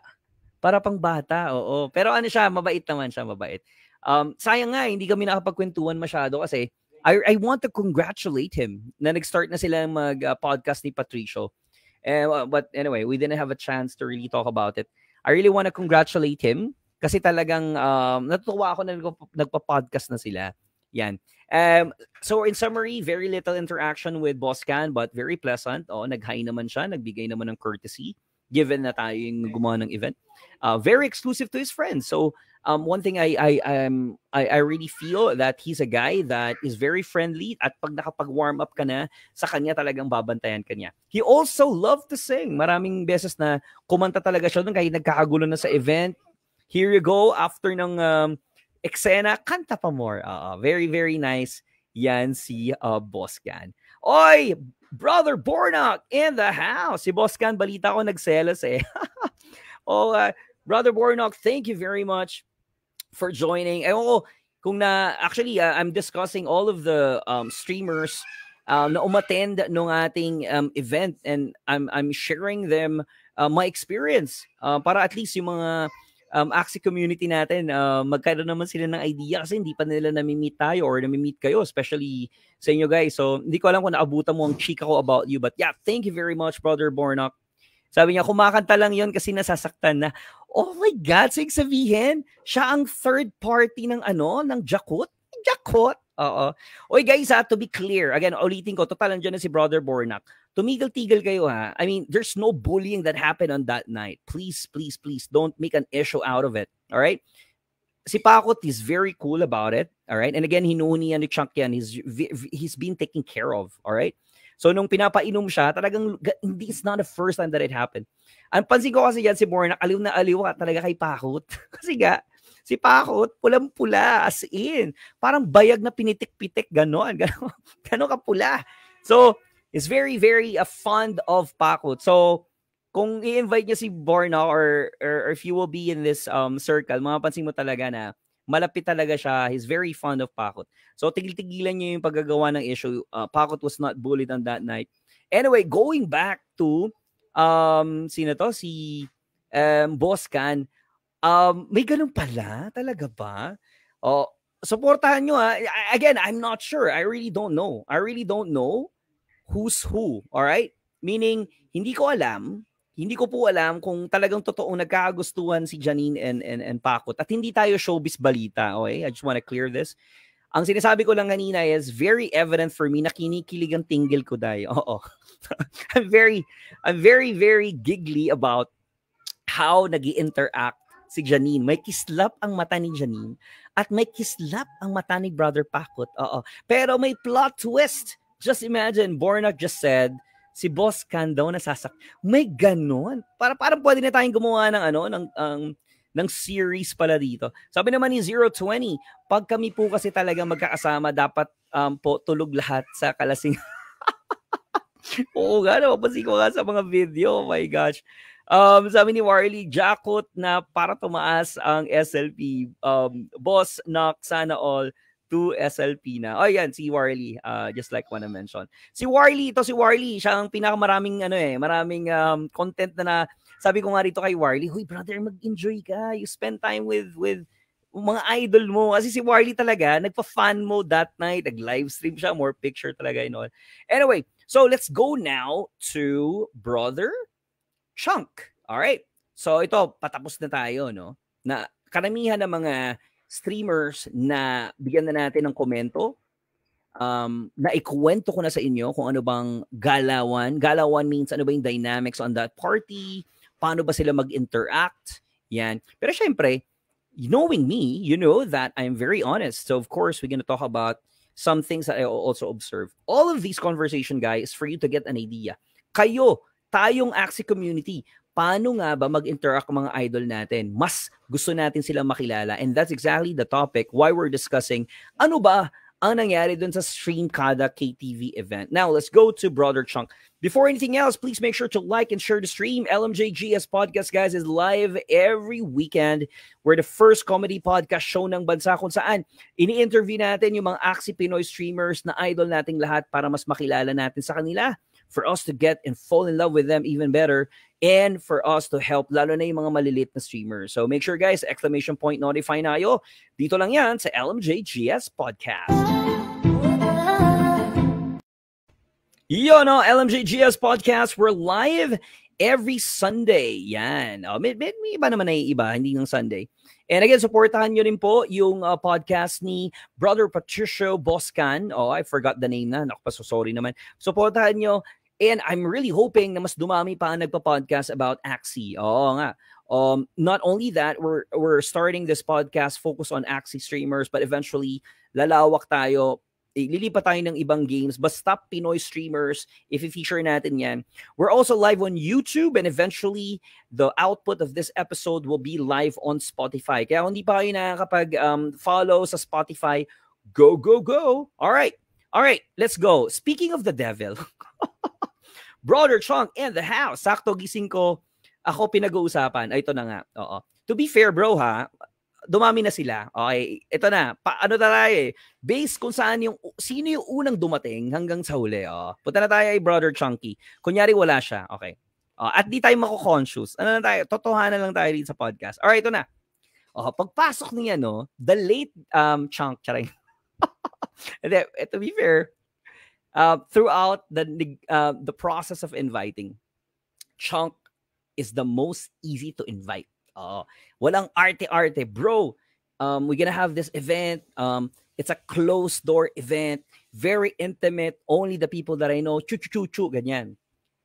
[SPEAKER 1] Pero ano siya, mabait naman siya, mabait. Sayang nga, hindi kami nakapagkwentuhan masyado kasi I want to congratulate him na nag-start na sila mag-podcast ni Patricio. But anyway, we didn't have a chance to really talk about it. I really want to congratulate him kasi talagang natutuwa ako na nagpa-podcast na sila. Yan. So in summary, very little interaction with Boss Can but very pleasant. Nag-hi naman siya, nagbigay naman ng courtesy given na tayo yung gumawa ng event. Very exclusive to his friends. So one thing I really feel that he's a guy that is very friendly at pag nakapag-warm up ka na, sa kanya talagang babantayan ka niya. He also loved to sing. Maraming beses na kumanta talaga siya doon kahit nagkakagulo na sa event. Here you go, after ng eksena, kanta pa more. Very, very nice. Yan si Boss Can. Oy! Brother Bornock in the house. Si Boss Can, balita ko nagselos eh. Brother Bornock, thank you very much for joining. Actually, I'm discussing all of the streamers na umattend ng ating event and I'm sharing them my experience para at least yung mga Axie community natin, magkaroon naman sila ng idea kasi hindi pa nila nami-meet tayo or nami-meet kayo, especially sa inyo guys. So, hindi ko alam kung naabutan mo ang chika ko about you. But yeah, thank you very much, Brother Bornock. Sabi niya, kumakanta lang yon kasi nasasaktan na. Oh my God, sabihin, siya ang third party ng Jakut? Jakut? Oo. Oy guys, to be clear, again, ulitin ko, total nandiyan na si Brother Bornock. Tumigil-tigil kayo ha. I mean, there's no bullying that happened on that night. Please, please, please, don't make an issue out of it. All right? Si Pakot is very cool about it. All right? And again, hinuhuni yan ni Chunk yan. He's been taken care of. All right? So, nung pinapainom siya, talagang, hindi, it's not the first time that it happened. Ang pansin ko kasi yan si Bornock, aliw na aliw talaga kay Pakot. Kasi nga, si Pakot, pulang-pula, as in. Parang bayag na pinitik-pitik, gano'n kapula. So, is very, very fond of Pakot. So, kung i-invite niya si Bornock or if you will be in this circle, mapapansin mo talaga na malapit talaga siya. He's very fond of Pakot. So, tigil-tigilan niya yung paggagawa ng issue. Pakot was not bullied on that night. Anyway, going back to, sino to? Si Boss Can. May ganun pala? Talaga ba? Supportahan nyo ha. Again, I'm not sure. I really don't know who's who, all right? Meaning, hindi ko po alam kung talagang totoong nagkakagustuhan si Janine and Pakot. At hindi tayo showbiz balita, okay? I just want to clear this. Ang sinasabi ko lang kanina is very evident for me na kinikilig ang tinggil ko dahil. I'm very, very giggly about how nag-i-interact si Janine. May kislap ang mata ni Janine at may kislap ang mata ni Brother Pakot. Pero may plot twist. Just imagine, Bornock just said, si Boss Can daw nasasak. May ganon. Parang pwede na tayong gumawa ng ng series pala dito. Sabi naman ni 020, pag kami po kasi talaga magkakasama, dapat po tulog lahat sa kalasing. Oo nga, napapansin ko nga sa mga video. Oh my gosh. Sabi ni Warley, Jakot na para tumaas ang SLP. Boss, knock, sana all to SLP na. Oh, yan, si Warley. Just like what I mentioned. Si Warley, siya ang pinakamaraming, maraming content na sabi ko nga rito kay Warley, huy, brother, mag-enjoy ka. You spend time with mga idol mo. Kasi si Warley talaga, nagpa-fan mode that night. Nag-livestream siya, more picture talaga and all. Anyway, so let's go now to Brother Chunk. Alright. So ito, patapos na tayo, no? Na karamihan ng mga streamers na bigyan na natin ng komento, na ikuwento ko na sa inyo kung ano bang galawan. Galawan means ano ba yung dynamics on that party, paano ba sila mag-interact, yan. Pero syempre, knowing me, you know that I'm very honest. So of course, we're gonna talk about some things that I also observe. All of these conversation, guys, for you to get an idea. Kayo, tayong Axie community, paano nga ba mag-interact mga idol natin? Mas gusto natin silang makilala. And that's exactly the topic why we're discussing ano ba ang nangyari dun sa Streamkada KTV event. Now, let's go to Brother Chunk. Before anything else, please make sure to like and share the stream. LMJGS Podcast, guys, is live every weekend. We're the first comedy podcast show ng bansa kung saan ini-interview natin yung mga Axie Pinoy streamers na idol nating lahat para mas makilala natin sa kanila, for us to get and fall in love with them even better, and for us to help lalo na yung mga malilit na streamers. So make sure, guys, exclamation point notify na kayo. Dito lang yan sa LMJGS Podcast. Yo, no, LMJGS Podcast, we're live every Sunday. Yan. May iba naman na iba, hindi ng Sunday. And again, supportahan nyo rin po yung podcast ni Brother Patricio Boscan. Oh, I forgot the name na. Naku, so sorry naman. Supportahan nyo. And I'm really hoping na mas dumami pa ang nagpa-podcast about Axie. Oo nga. Not only that, we're starting this podcast focus on Axie streamers, but eventually, lalawak tayo. Lilipat tayo ng ibang games, basta Pinoy streamers, if i-feature natin yan. We're also live on YouTube, and eventually, the output of this episode will be live on Spotify. Kaya kung hindi pa kayo nakakapag-follow sa Spotify, go, go, go! Alright, let's go. Speaking of the devil, Brother Chunk in the house. Sakto gising ko, ako pinag-uusapan. Ay, ito na nga. Oo. To be fair, bro, ha, dumami na sila. Okay, ito na. Ano tayo based kung sino yung unang dumating hanggang sa huli. Punta na tayo ay Brother Chunky. Kunyari wala siya. Okay. At di tayo mako-conscious. Ano na tayo? Totohanan lang tayo dito sa podcast. Alright, ito na. Pagpasok niya, no, the late Chunk, charay. To be fair, throughout the process of inviting, Chunk is the most easy to invite. Walang arte-arte. Bro, we're gonna have this event. It's a closed door event. Very intimate. Only the people that I know. Chu-chu-chu-chu. Ganyan.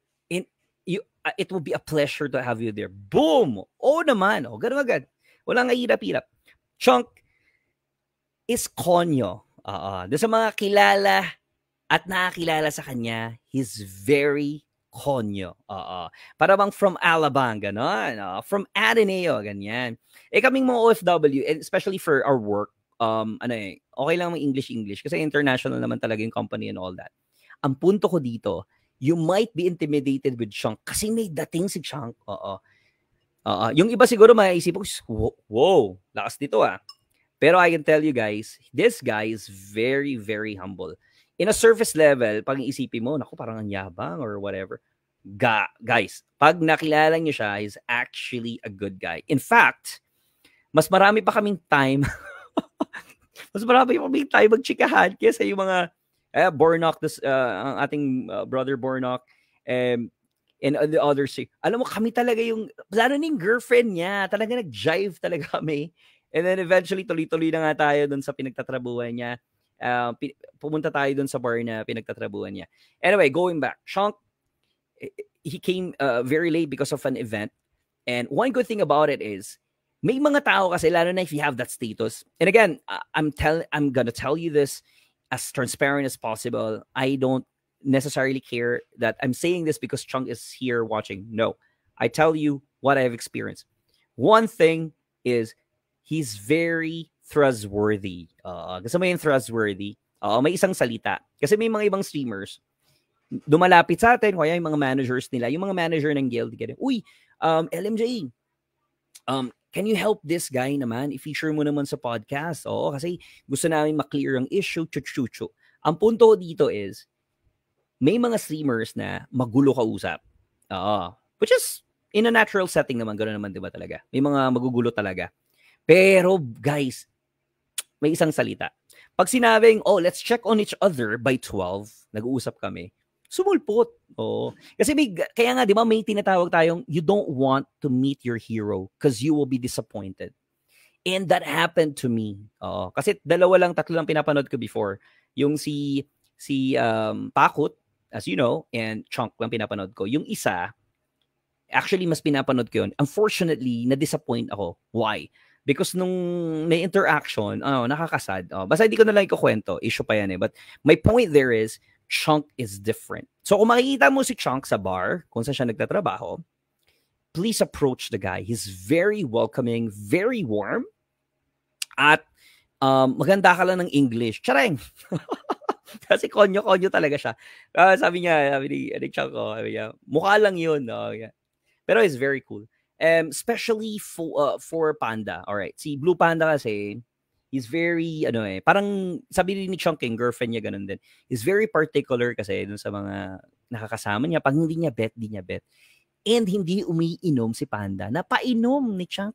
[SPEAKER 1] It will be a pleasure to have you there. Boom! Oo naman. Ganun agad. Walang hirap-hirap. Chunk is konyo. Doon sa mga kilala at nakakilala sa kanya, he's very konyo. Para bang from Alabang, gano'n. From Ateneo, ganyan. Kaming mga OFW, especially for our work, okay lang mag English kasi international naman talaga yung company and all that. Ang punto ko dito, you might be intimidated with Chunk kasi may dating si Chunk. Yung iba siguro maiisip ko, wow, lakas dito ah. Pero I can tell you guys, this guy is very, very humble. In a surface level, pag isipin mo, naku, parang ang yabang or whatever. Guys, pag nakilala niyo siya, he's actually a good guy. In fact, mas marami pa kaming time magchikahan kaysa yung mga Bornock, ang ating brother Bornock, and the others. Alam mo, kami talaga yung, lalo na yung girlfriend niya, talaga nag-jive talaga kami. And then eventually, tuloy-tuloy na nga tayo dun sa pinagtatrabuhan niya. Pumunta tayo dun sa bar na pinagtatrabuhan niya. Anyway, going back, Chunk, he came very late because of an event. And one good thing about it is, may mga tao kasi, lalo na if you have that status. And again, I'm gonna tell you this as transparent as possible. I don't necessarily care that I'm saying this because Chunk is here watching. No, I tell you what I've experienced. One thing is he's very trustworthy. Gusto mo yung trustworthy? May isang salita. Kasi may mga ibang streamers, dumalapit sa atin, kaya yung mga managers nila, yung mga manager ng guild, uy, LMJ, can you help this guy naman? I-feature mo naman sa podcast. Oo, kasi gusto namin maklear ang issue, chuchuchu. Ang punto dito is, may mga streamers na magulo kausap. Which is, in a natural setting naman, gano'n naman, di ba talaga? May mga magugulo talaga. Pero, guys, may isang salita. Pag sinabing, let's check on each other by 12, nag-uusap kami, sumulpot. Kasi kaya nga, di ba, may tinatawag tayong, you don't want to meet your hero because you will be disappointed. And that happened to me. Kasi tatlo lang pinapanood ko before. Yung si Pakut, as you know, and Chunk lang pinapanood ko. Yung isa, actually, mas pinapanood ko yun. Unfortunately, na-disappoint ako. Why? Because nung may interaction, nakakasad. Basta hindi ko na lang ikukwento. Issue pa yan eh. But my point there is, Chunk is different. So kung makikita mo si Chunk sa bar, kung saan siya nagtatrabaho, please approach the guy. He's very welcoming, very warm, at maganda ka lang ng English. Chareng! Kasi konyo-konyo talaga siya. Sabi ni Chunk, sabi niya, mukha lang yun. Yeah. Pero it's very cool. Especially for Panda. Alright, si Blue Panda kasi, he's very, parang sabi ni Chunk, girlfriend niya, ganun din. He's very particular kasi dun sa mga nakakasama niya. Pag hindi niya bet, di niya bet. And hindi umiinom si Panda. Napainom ni Chunk.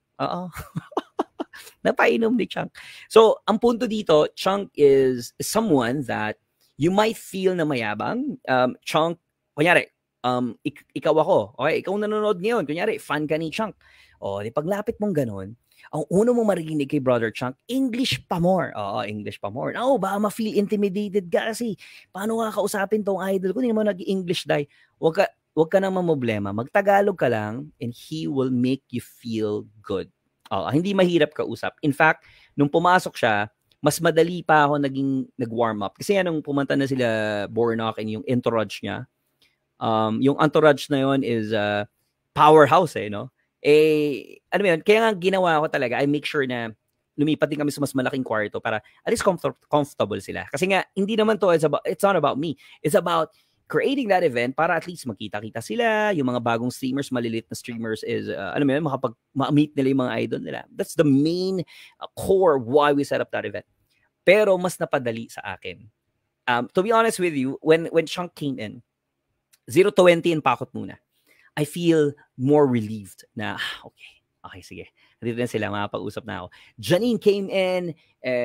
[SPEAKER 1] Napainom ni Chunk. So, ang punto dito, Chunk is someone that you might feel na mayabang. Chunk, kunyari, ikaw ako. Okay, ikaw nanonood ngayon. Kunyari, fan ka ni Chunk. Di paglapit mong ganun, ang uno mong marinig kay Brother Chunk, English pa more. English pa more. Baka ma-feel intimidated ka kasi paano ka kausapin tong idol ko? Hindi naman nag-English dahil. Huwag ka nang mamblema. Magtagalog ka lang and he will make you feel good. Hindi mahirap kausap. In fact, nung pumasok siya, mas madali pa ako nag-warm up. Kasi nung pumunta na sila Bornok and yung entourage niya, yung entourage na yon is powerhouse no? Ano yun, kaya nga ginawa ko talaga, I make sure na lumipat din kami sa mas malaking kwarto para at least comfortable sila. Kasi nga, hindi naman to, it's not about me. It's about creating that event para at least magkita-kita sila, yung mga bagong streamers, malilit na streamers is, ma-meet nila yung mga idol nila. That's the main core why we set up that event. Pero mas napadali sa akin. To be honest with you, when Chunk came in, 0-20 and Pakot muna. I feel more relieved na, okay, sige. Dito na sila, makapag-usap na ako. Janine came in,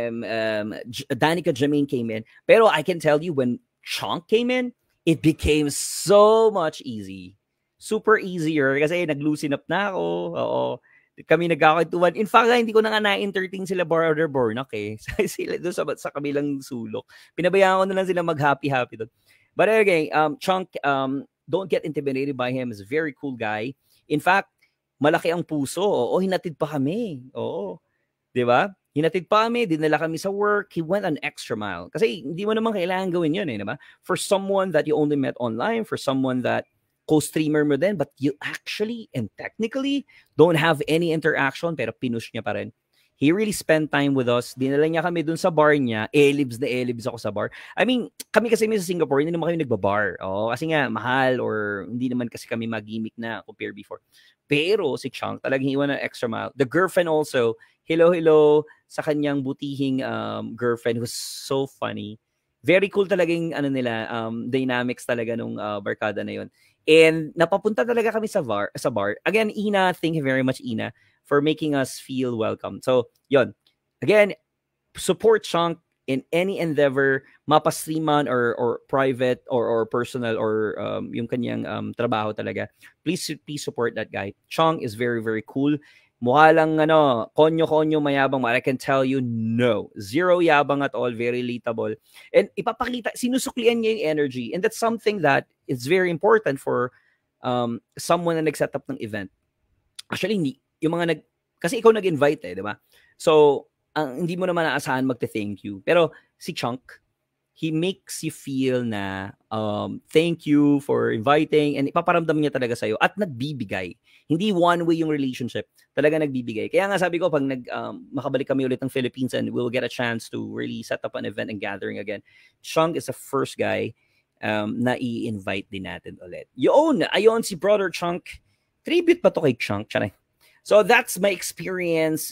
[SPEAKER 1] Danica Jermaine came in. Pero I can tell you, when Chunk came in, it became so much easy. Super easier kasi nag-loosen up na ako. Kami nagkakwentuhan. In fact, hindi ko na nga na-entertain sila Brother Bornok eh. Sila doon sa kabilang sulok. Pinabayaan ko na lang sila mag-happy-happy doon. But again, Chunk, don't get intimidated by him. He's a very cool guy. In fact, malaki ang puso. Hinatid pa kami. Di ba? Hinatid pa kami, dinala kami sa work. He went an extra mile. Kasi hindi mo naman kailangan gawin yun di ba? For someone that you only met online, for someone that co-streamer mo din, but you actually and technically don't have any interaction, pero pinush niya pa rin. He really spent time with us. Dinala niya kami dun sa bar niya. Elibs ako sa bar. I mean, kami kasi sa Singapore, hindi naman kami nagbabar. Kasi nga, mahal or hindi naman kasi kami mag-gimmick na compare before. Pero si Chunk, talagang iwan ng extra mile. The girlfriend also, hello sa kanyang butihing girlfriend who's so funny. Very cool talaga yung dynamics talaga nung barkada na yun. And napapunta talaga kami sa bar. Again, Ina, thank you very much, Ina, for making us feel welcome. So, yon. Again, support Chunk in any endeavor, mapa-streaman or private or personal or yung kanyang trabaho talaga. Please support that guy. Chunk is very, very cool. Mukha lang konyo-konyo mayabang. I can tell you, no. Zero yabang at all. Very relatable. And ipapakita, sinusuklian niya yung energy. And that's something that is very important for someone na nag-set up ng event. Actually, hindi. Kasi ikaw nag-invite di ba? So, hindi mo naman naasahan magte-thank you. Pero si Chunk, he makes you feel na thank you for inviting and ipaparamdam niya talaga sa'yo at nagbibigay. Hindi one-way yung relationship. Talaga nagbibigay. Kaya nga sabi ko, pag makabalik kami ulit ng Philippines and we'll get a chance to really set up an event and gathering again, Chunk is the first guy na i-invite din natin ulit. Ayon si Brother Chunk. Tribute ba to kay Chunk? Charay. So that's my experience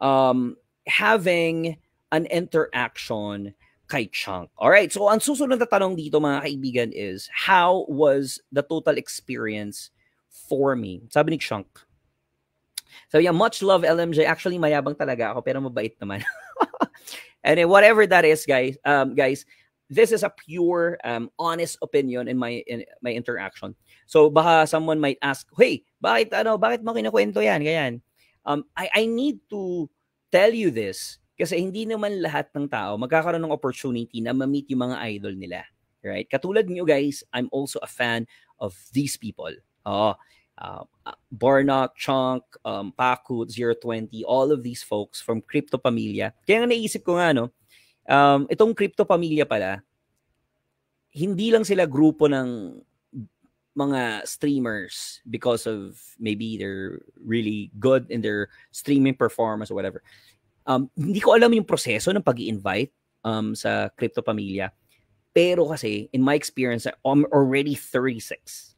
[SPEAKER 1] having an interaction kay Chunk. Alright, so ang susunod na tanong dito mga kaibigan is, how was the total experience for me? Sabi ni Chunk. Sabi niya, much love LMJ. Actually, mayabang talaga ako pero mabait naman. And whatever that is, guys, this is a pure, honest opinion in my interaction. So baka someone might ask, hey, bakit mo kinukwento yan? Ganyan. I need to tell you this kasi hindi naman lahat ng tao magkakaroon ng opportunity na ma-meet yung mga idol nila. Right? Katulad niyo guys, I'm also a fan of these people. Barnock, Chunk, Paku, 020, all of these folks from Crypto Pamilya. Kaya nga naisip ko nga, itong Crypto Pamilya pala, hindi lang sila grupo ng mga streamers because of maybe they're really good in their streaming performance or whatever. Hindi ko alam yung proseso ng pag-i-invite sa Crypto Pamilya. Pero kasi, in my experience, I'm already 36.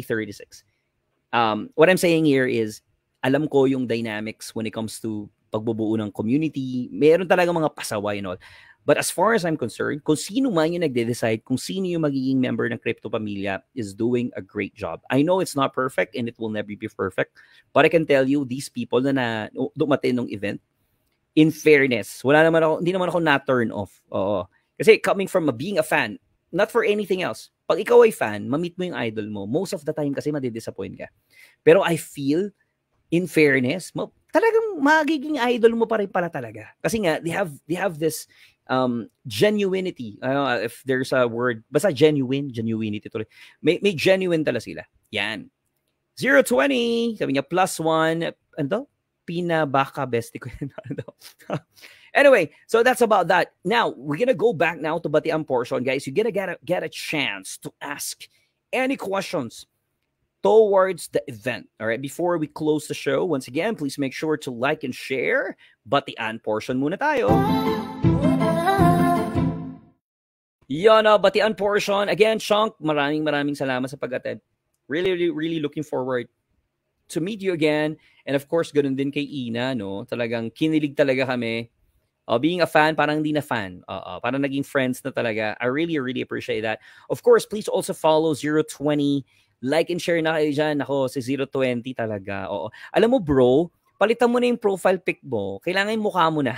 [SPEAKER 1] What I'm saying here is, alam ko yung dynamics when it comes to pagbubuo ng community. Meron talaga mga pasaway and all. But as far as I'm concerned, kung sino man yung nagde-decide, kung sino yung magiging member ng Crypto Pamilya is doing a great job. I know it's not perfect and it will never be perfect. But I can tell you, these people na dumating ng event, in fairness, hindi naman ako na-turn off. Oo. Kasi coming from being a fan, not for anything else. Pag ikaw ay fan, ma-meet mo yung idol mo, most of the time kasi madidisappoint ka. Pero I feel, in fairness, talagang magiging idol mo pa rin pala talaga. Kasi nga, they have this genuinity. If there's a word, basta genuinity tuloy. May genuine talaga sila. Yan. 020, sabi niya, +1, pinabaka bestie ko yun. Anyway, so that's about that. Now, we're gonna go back now to Batian portion, guys. You're gonna get a chance to ask any questions towards the event. All right, before we close the show, once again, please make sure to like and share. Batian portion muna tayo. Yan, Batian portion. Again, Chunk, maraming salamat sa pag-attend. Really looking forward to meet you again. And of course, ganun din kay Ina, no? Talagang kinilig talaga kami. Being a fan, parang hindi na fan. Parang naging friends na talaga. I really appreciate that. Of course, please also follow 020. Like and share na kayo dyan. Ako, si 020 talaga. Oo. Alam mo, bro, palitan mo na yung profile pic mo. Kailangan yung mukha mo na.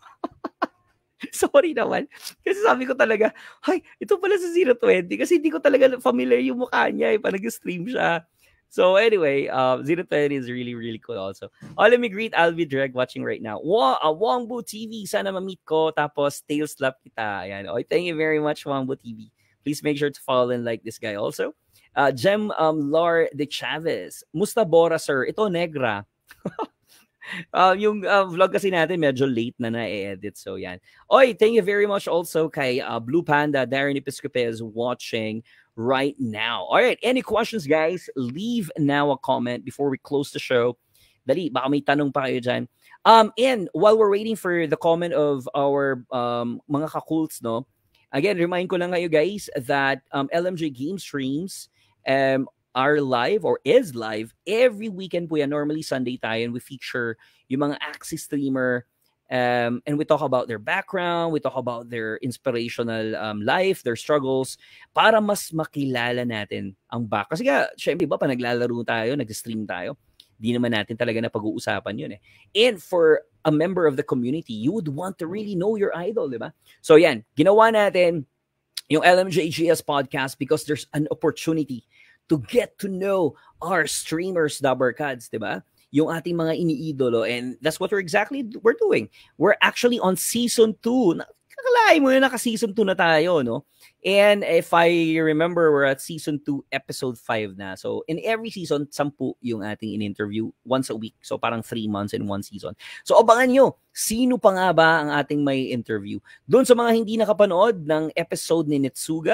[SPEAKER 1] Sorry naman. Kasi sabi ko talaga, ito pala si 020. Kasi hindi ko talaga familiar yung mukha niya. Parang nag-stream siya. So anyway, 020 is really cool also. Let me greet Alvi Dreg watching right now. Wongbu TV, sana ma-meet ko. Tapos, tail slap kita. Ayan. Thank you very much, Wongbu TV. Please make sure to follow and like this guy also. Jem Lar de Chavez. Musta Bora, sir? Ito, Negra. Yung vlog kasi natin medyo late na e-edit. So yan. Thank you very much also kay Blue Panda, Darren Episcopes watching right now. All right, any questions, guys? Leave now a comment before we close the show. Dali, baka may tanong pa kayo dyan. And while we're waiting for the comment of our mga kakults, no? Again, remind ko lang kayo, guys, that LMJ Game Streams are live or is live every weekend po yan. Normally Sunday tayo and we feature yung mga Axie streamer and we talk about their background, we talk about their inspirational life, their struggles para mas makilala natin ang back. Kasi nga, syempre ba, pa naglalaro tayo, nag-stream tayo, di naman natin talaga na pag-uusapan yun eh. And for a member of the community, you would want to really know your idol, di ba? So yan, ginawa natin yung LMJGS podcast because there's an opportunity to get to know our streamers, Dabarkads, di ba? Yung ating mga iniidolo. And that's what we're doing. We're actually on season 2. Kakalain mo na naka-season 2 na tayo, no? And if I remember, we're at season 2, episode 5 na. So in every season, 10 yung ating in-interview once a week. So parang 3 months in one season. So abangan nyo, sino pa nga ba ang ating may interview? Doon sa mga hindi nakapanood ng episode ni Nitsuga,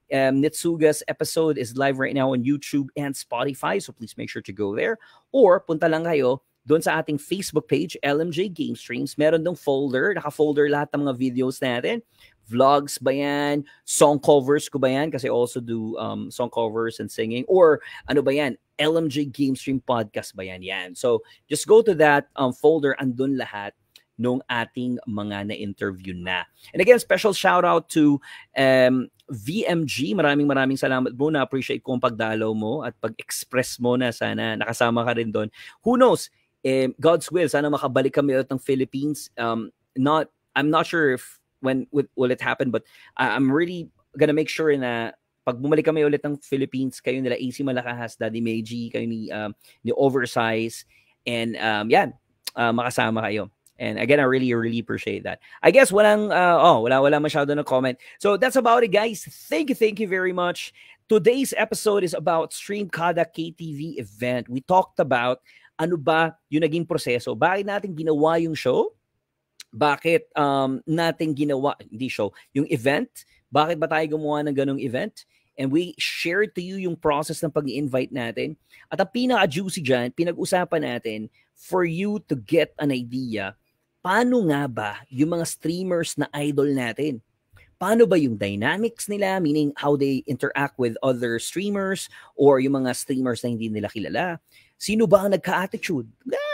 [SPEAKER 1] Nitsuga's episode is live right now on YouTube and Spotify, so please make sure to go there. Or punta lang kayo doon sa ating Facebook page, LMJ Game Streams. Meron dong folder, naka-folder lahat ng mga videos natin. Vlogs ba yan? Song covers ko ba yan? Kasi I also do song covers and singing. Or ano ba yan? LMJ Game Stream Podcast ba yan? Yan. So just go to that folder. Andun lahat nung ating mga na-interview na. And again, special shout out to VMG. Maraming salamat mo. Na-appreciate ko ang pagdalaw mo at pag-express mo na sana nakasama ka rin doon. Who knows? God's will, sana makabalik kami ulit ng Philippines. I'm not sure if when will it happen, but I'm really gonna make sure na pag bumalik kami ulit ng Philippines, kayo nila AC Malakahas, Daddy Meiji, kayo ni Oversize, and makasama kayo. And again, I really appreciate that. I guess wala masyado na comment. So that's about it, guys. Thank you very much. Today's episode is about Stream Kada KTV event. We talked about ano ba yung naging proseso. Bakit natin ginawa yung show? Bakit natin ginawa, yung event? Bakit ba tayo gumawa ng ganong event? And we shared to you yung process ng pag-invite natin. At ang pinaka-juicy dyan, pinag-usapan natin for you to get an idea, paano nga ba yung mga streamers na idol natin? Paano ba yung dynamics nila, meaning how they interact with other streamers or yung mga streamers na hindi nila kilala? Sino ba ang nagka-attitude?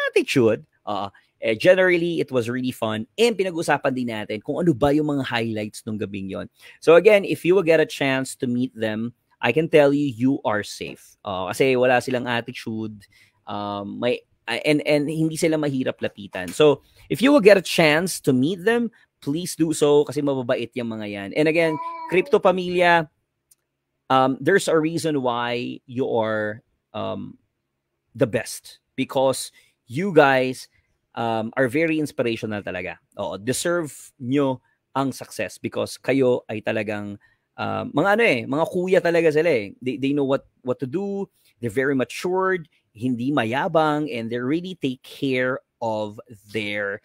[SPEAKER 1] Generally, it was really fun. And pinag-usapan din natin kung ano ba yung mga highlights ng gabing yon. So again, if you will get a chance to meet them, I can tell you, you are safe. Kasi wala silang attitude. And hindi sila mahirap lapitan. So if you will get a chance to meet them, please do so kasi mababait yung mga yan. And again, Crypto Pamilya, there's a reason why you are the best. Because you guys are very inspirational talaga. Deserve nyo ang success because kayo ay talagang mga kuya talaga sila eh. They know what to do. They're very matured, hindi mayabang, and they really take care of their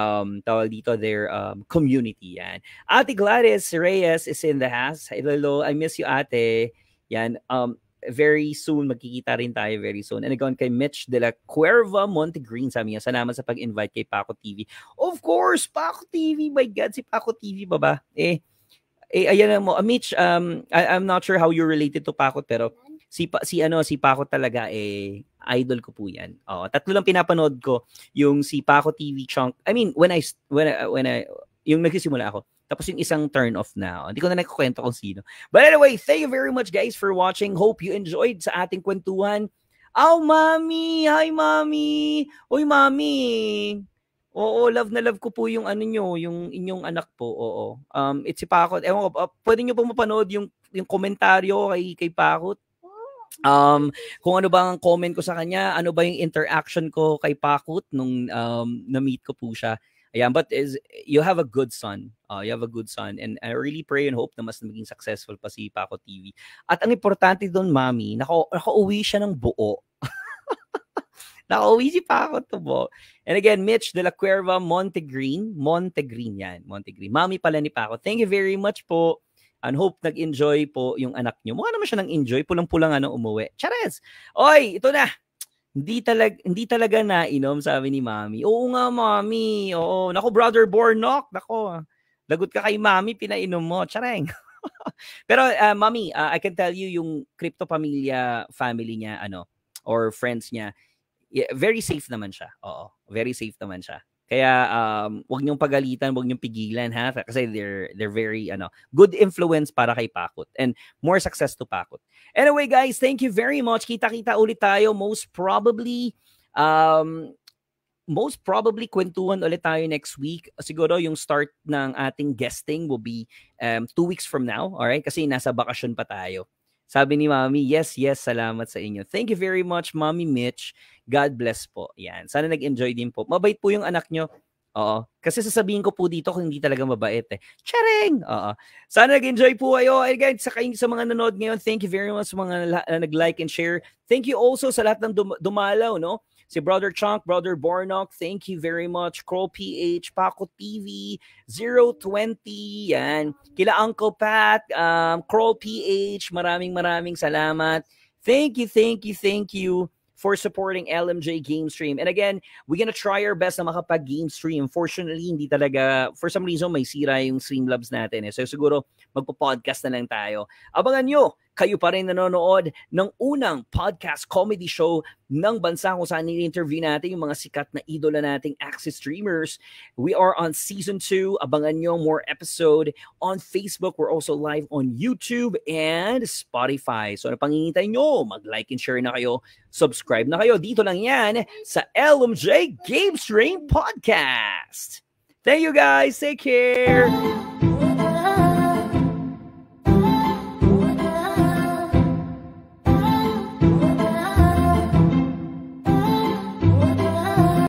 [SPEAKER 1] community. Yan. Ate Gladys Reyes is in the house. Hello, I miss you, ate. Yan. Very soon, magkikita rin tayo very soon. And again, kay Mitch de la Cuerva Montegreen, sabi niya, salamat sa pag-invite kay Paco TV. Of course, Paco TV. My God, si Paco TV ba ba? Ayan mo. Mitch, I'm not sure how you're related to Paco, pero si Paco talaga, idol ko po yan. Tatlo lang pinapanood ko, yung si Paco TV chunk. I mean, when I yung nagsisimula ako. Tapos yung isang turn off na. Hindi ko na nagkukwento kung sino. But anyway, thank you very much guys for watching. Hope you enjoyed sa ating kwentuhan. Mami! Hi, Mami! Uy, Mami! Oo, love na love ko po yung yung inyong anak po. Oo. It's si Pakot. Ewan ko, pwede nyo pong mapanood yung komentaryo kay Pakot. Kung ano ba ang comment ko sa kanya, ano ba yung interaction ko kay Pakot nung na-meet ko po siya. Ayan, but you have a good son. You have a good son. And I really pray and hope na mas maging successful pa si Paco TV. At ang importante doon, Mami, nakauwi siya ng buo. Nakauwi si Paco to buo. And again, Mitch de la Cuerva Montegreen yan. Montegreen. Mami pala ni Paco. Thank you very much po. And hope nag-enjoy po yung anak niyo. Mukha naman siya nang-enjoy. Pulang-pulang umuwi. Chares! Oy, ito na! Hindi talaga nainom, sabi ni Mami. Oo nga, Mami. Oo. Nako, Brother Bornok. Nako. Lagot ka kay Mami, pinainom mo. Chareng. Pero, Mami, I can tell you yung Crypto Pamilya family niya, or friends niya, very safe naman siya. Oo. Very safe naman siya. Kaya, wag niyong pagalitan, wag niyong pigilan, ha? Kasi they're very, good influence para kay Pakot. And more success to Pakot. Anyway, guys, thank you very much. Kita-kita ulit tayo. Most probably, kwentuhan ulit tayo next week. Siguro yung start ng ating guesting will be 2 weeks from now. Alright? Kasi nasa bakasyon pa tayo. Sabi ni Mami, yes, salamat sa inyo. Thank you very much, Mami Mitch. God bless po. Yan. Sana nag-enjoy din po. Mabait po yung anak nyo. Oo. Kasi sasabihin ko po dito kung hindi talaga mabait eh. Charing! Oo. Sana nag-enjoy po kayo. And again, sa mga nanood ngayon, thank you very much sa mga nag-like and share. Thank you also sa lahat ng dumalaw, no? Si Brother Chunk, Brother Bornok, thank you very much. Crow PH, Paco TV, 020, yan. Kila Uncle Pat, Crow PH, maraming salamat. Thank you for supporting LMJ Game Stream. And again, we're gonna try our best na makapag-game stream. Fortunately, hindi talaga, for some reason, may sira yung Streamlabs natin. So siguro, magpo-podcast na lang tayo. Abangan nyo, kayo pa rin nanonood ng unang podcast comedy show ng bansa kung saan ni-interview natin yung mga sikat na idola nating Axis streamers. We are on season 2. Abangan nyo more episode on Facebook. We're also live on YouTube and Spotify. So ano pangingintay nyo? Mag-like and share na kayo. Subscribe na kayo. Dito lang yan sa LMJ Game Stream Podcast. Thank you guys. Take care.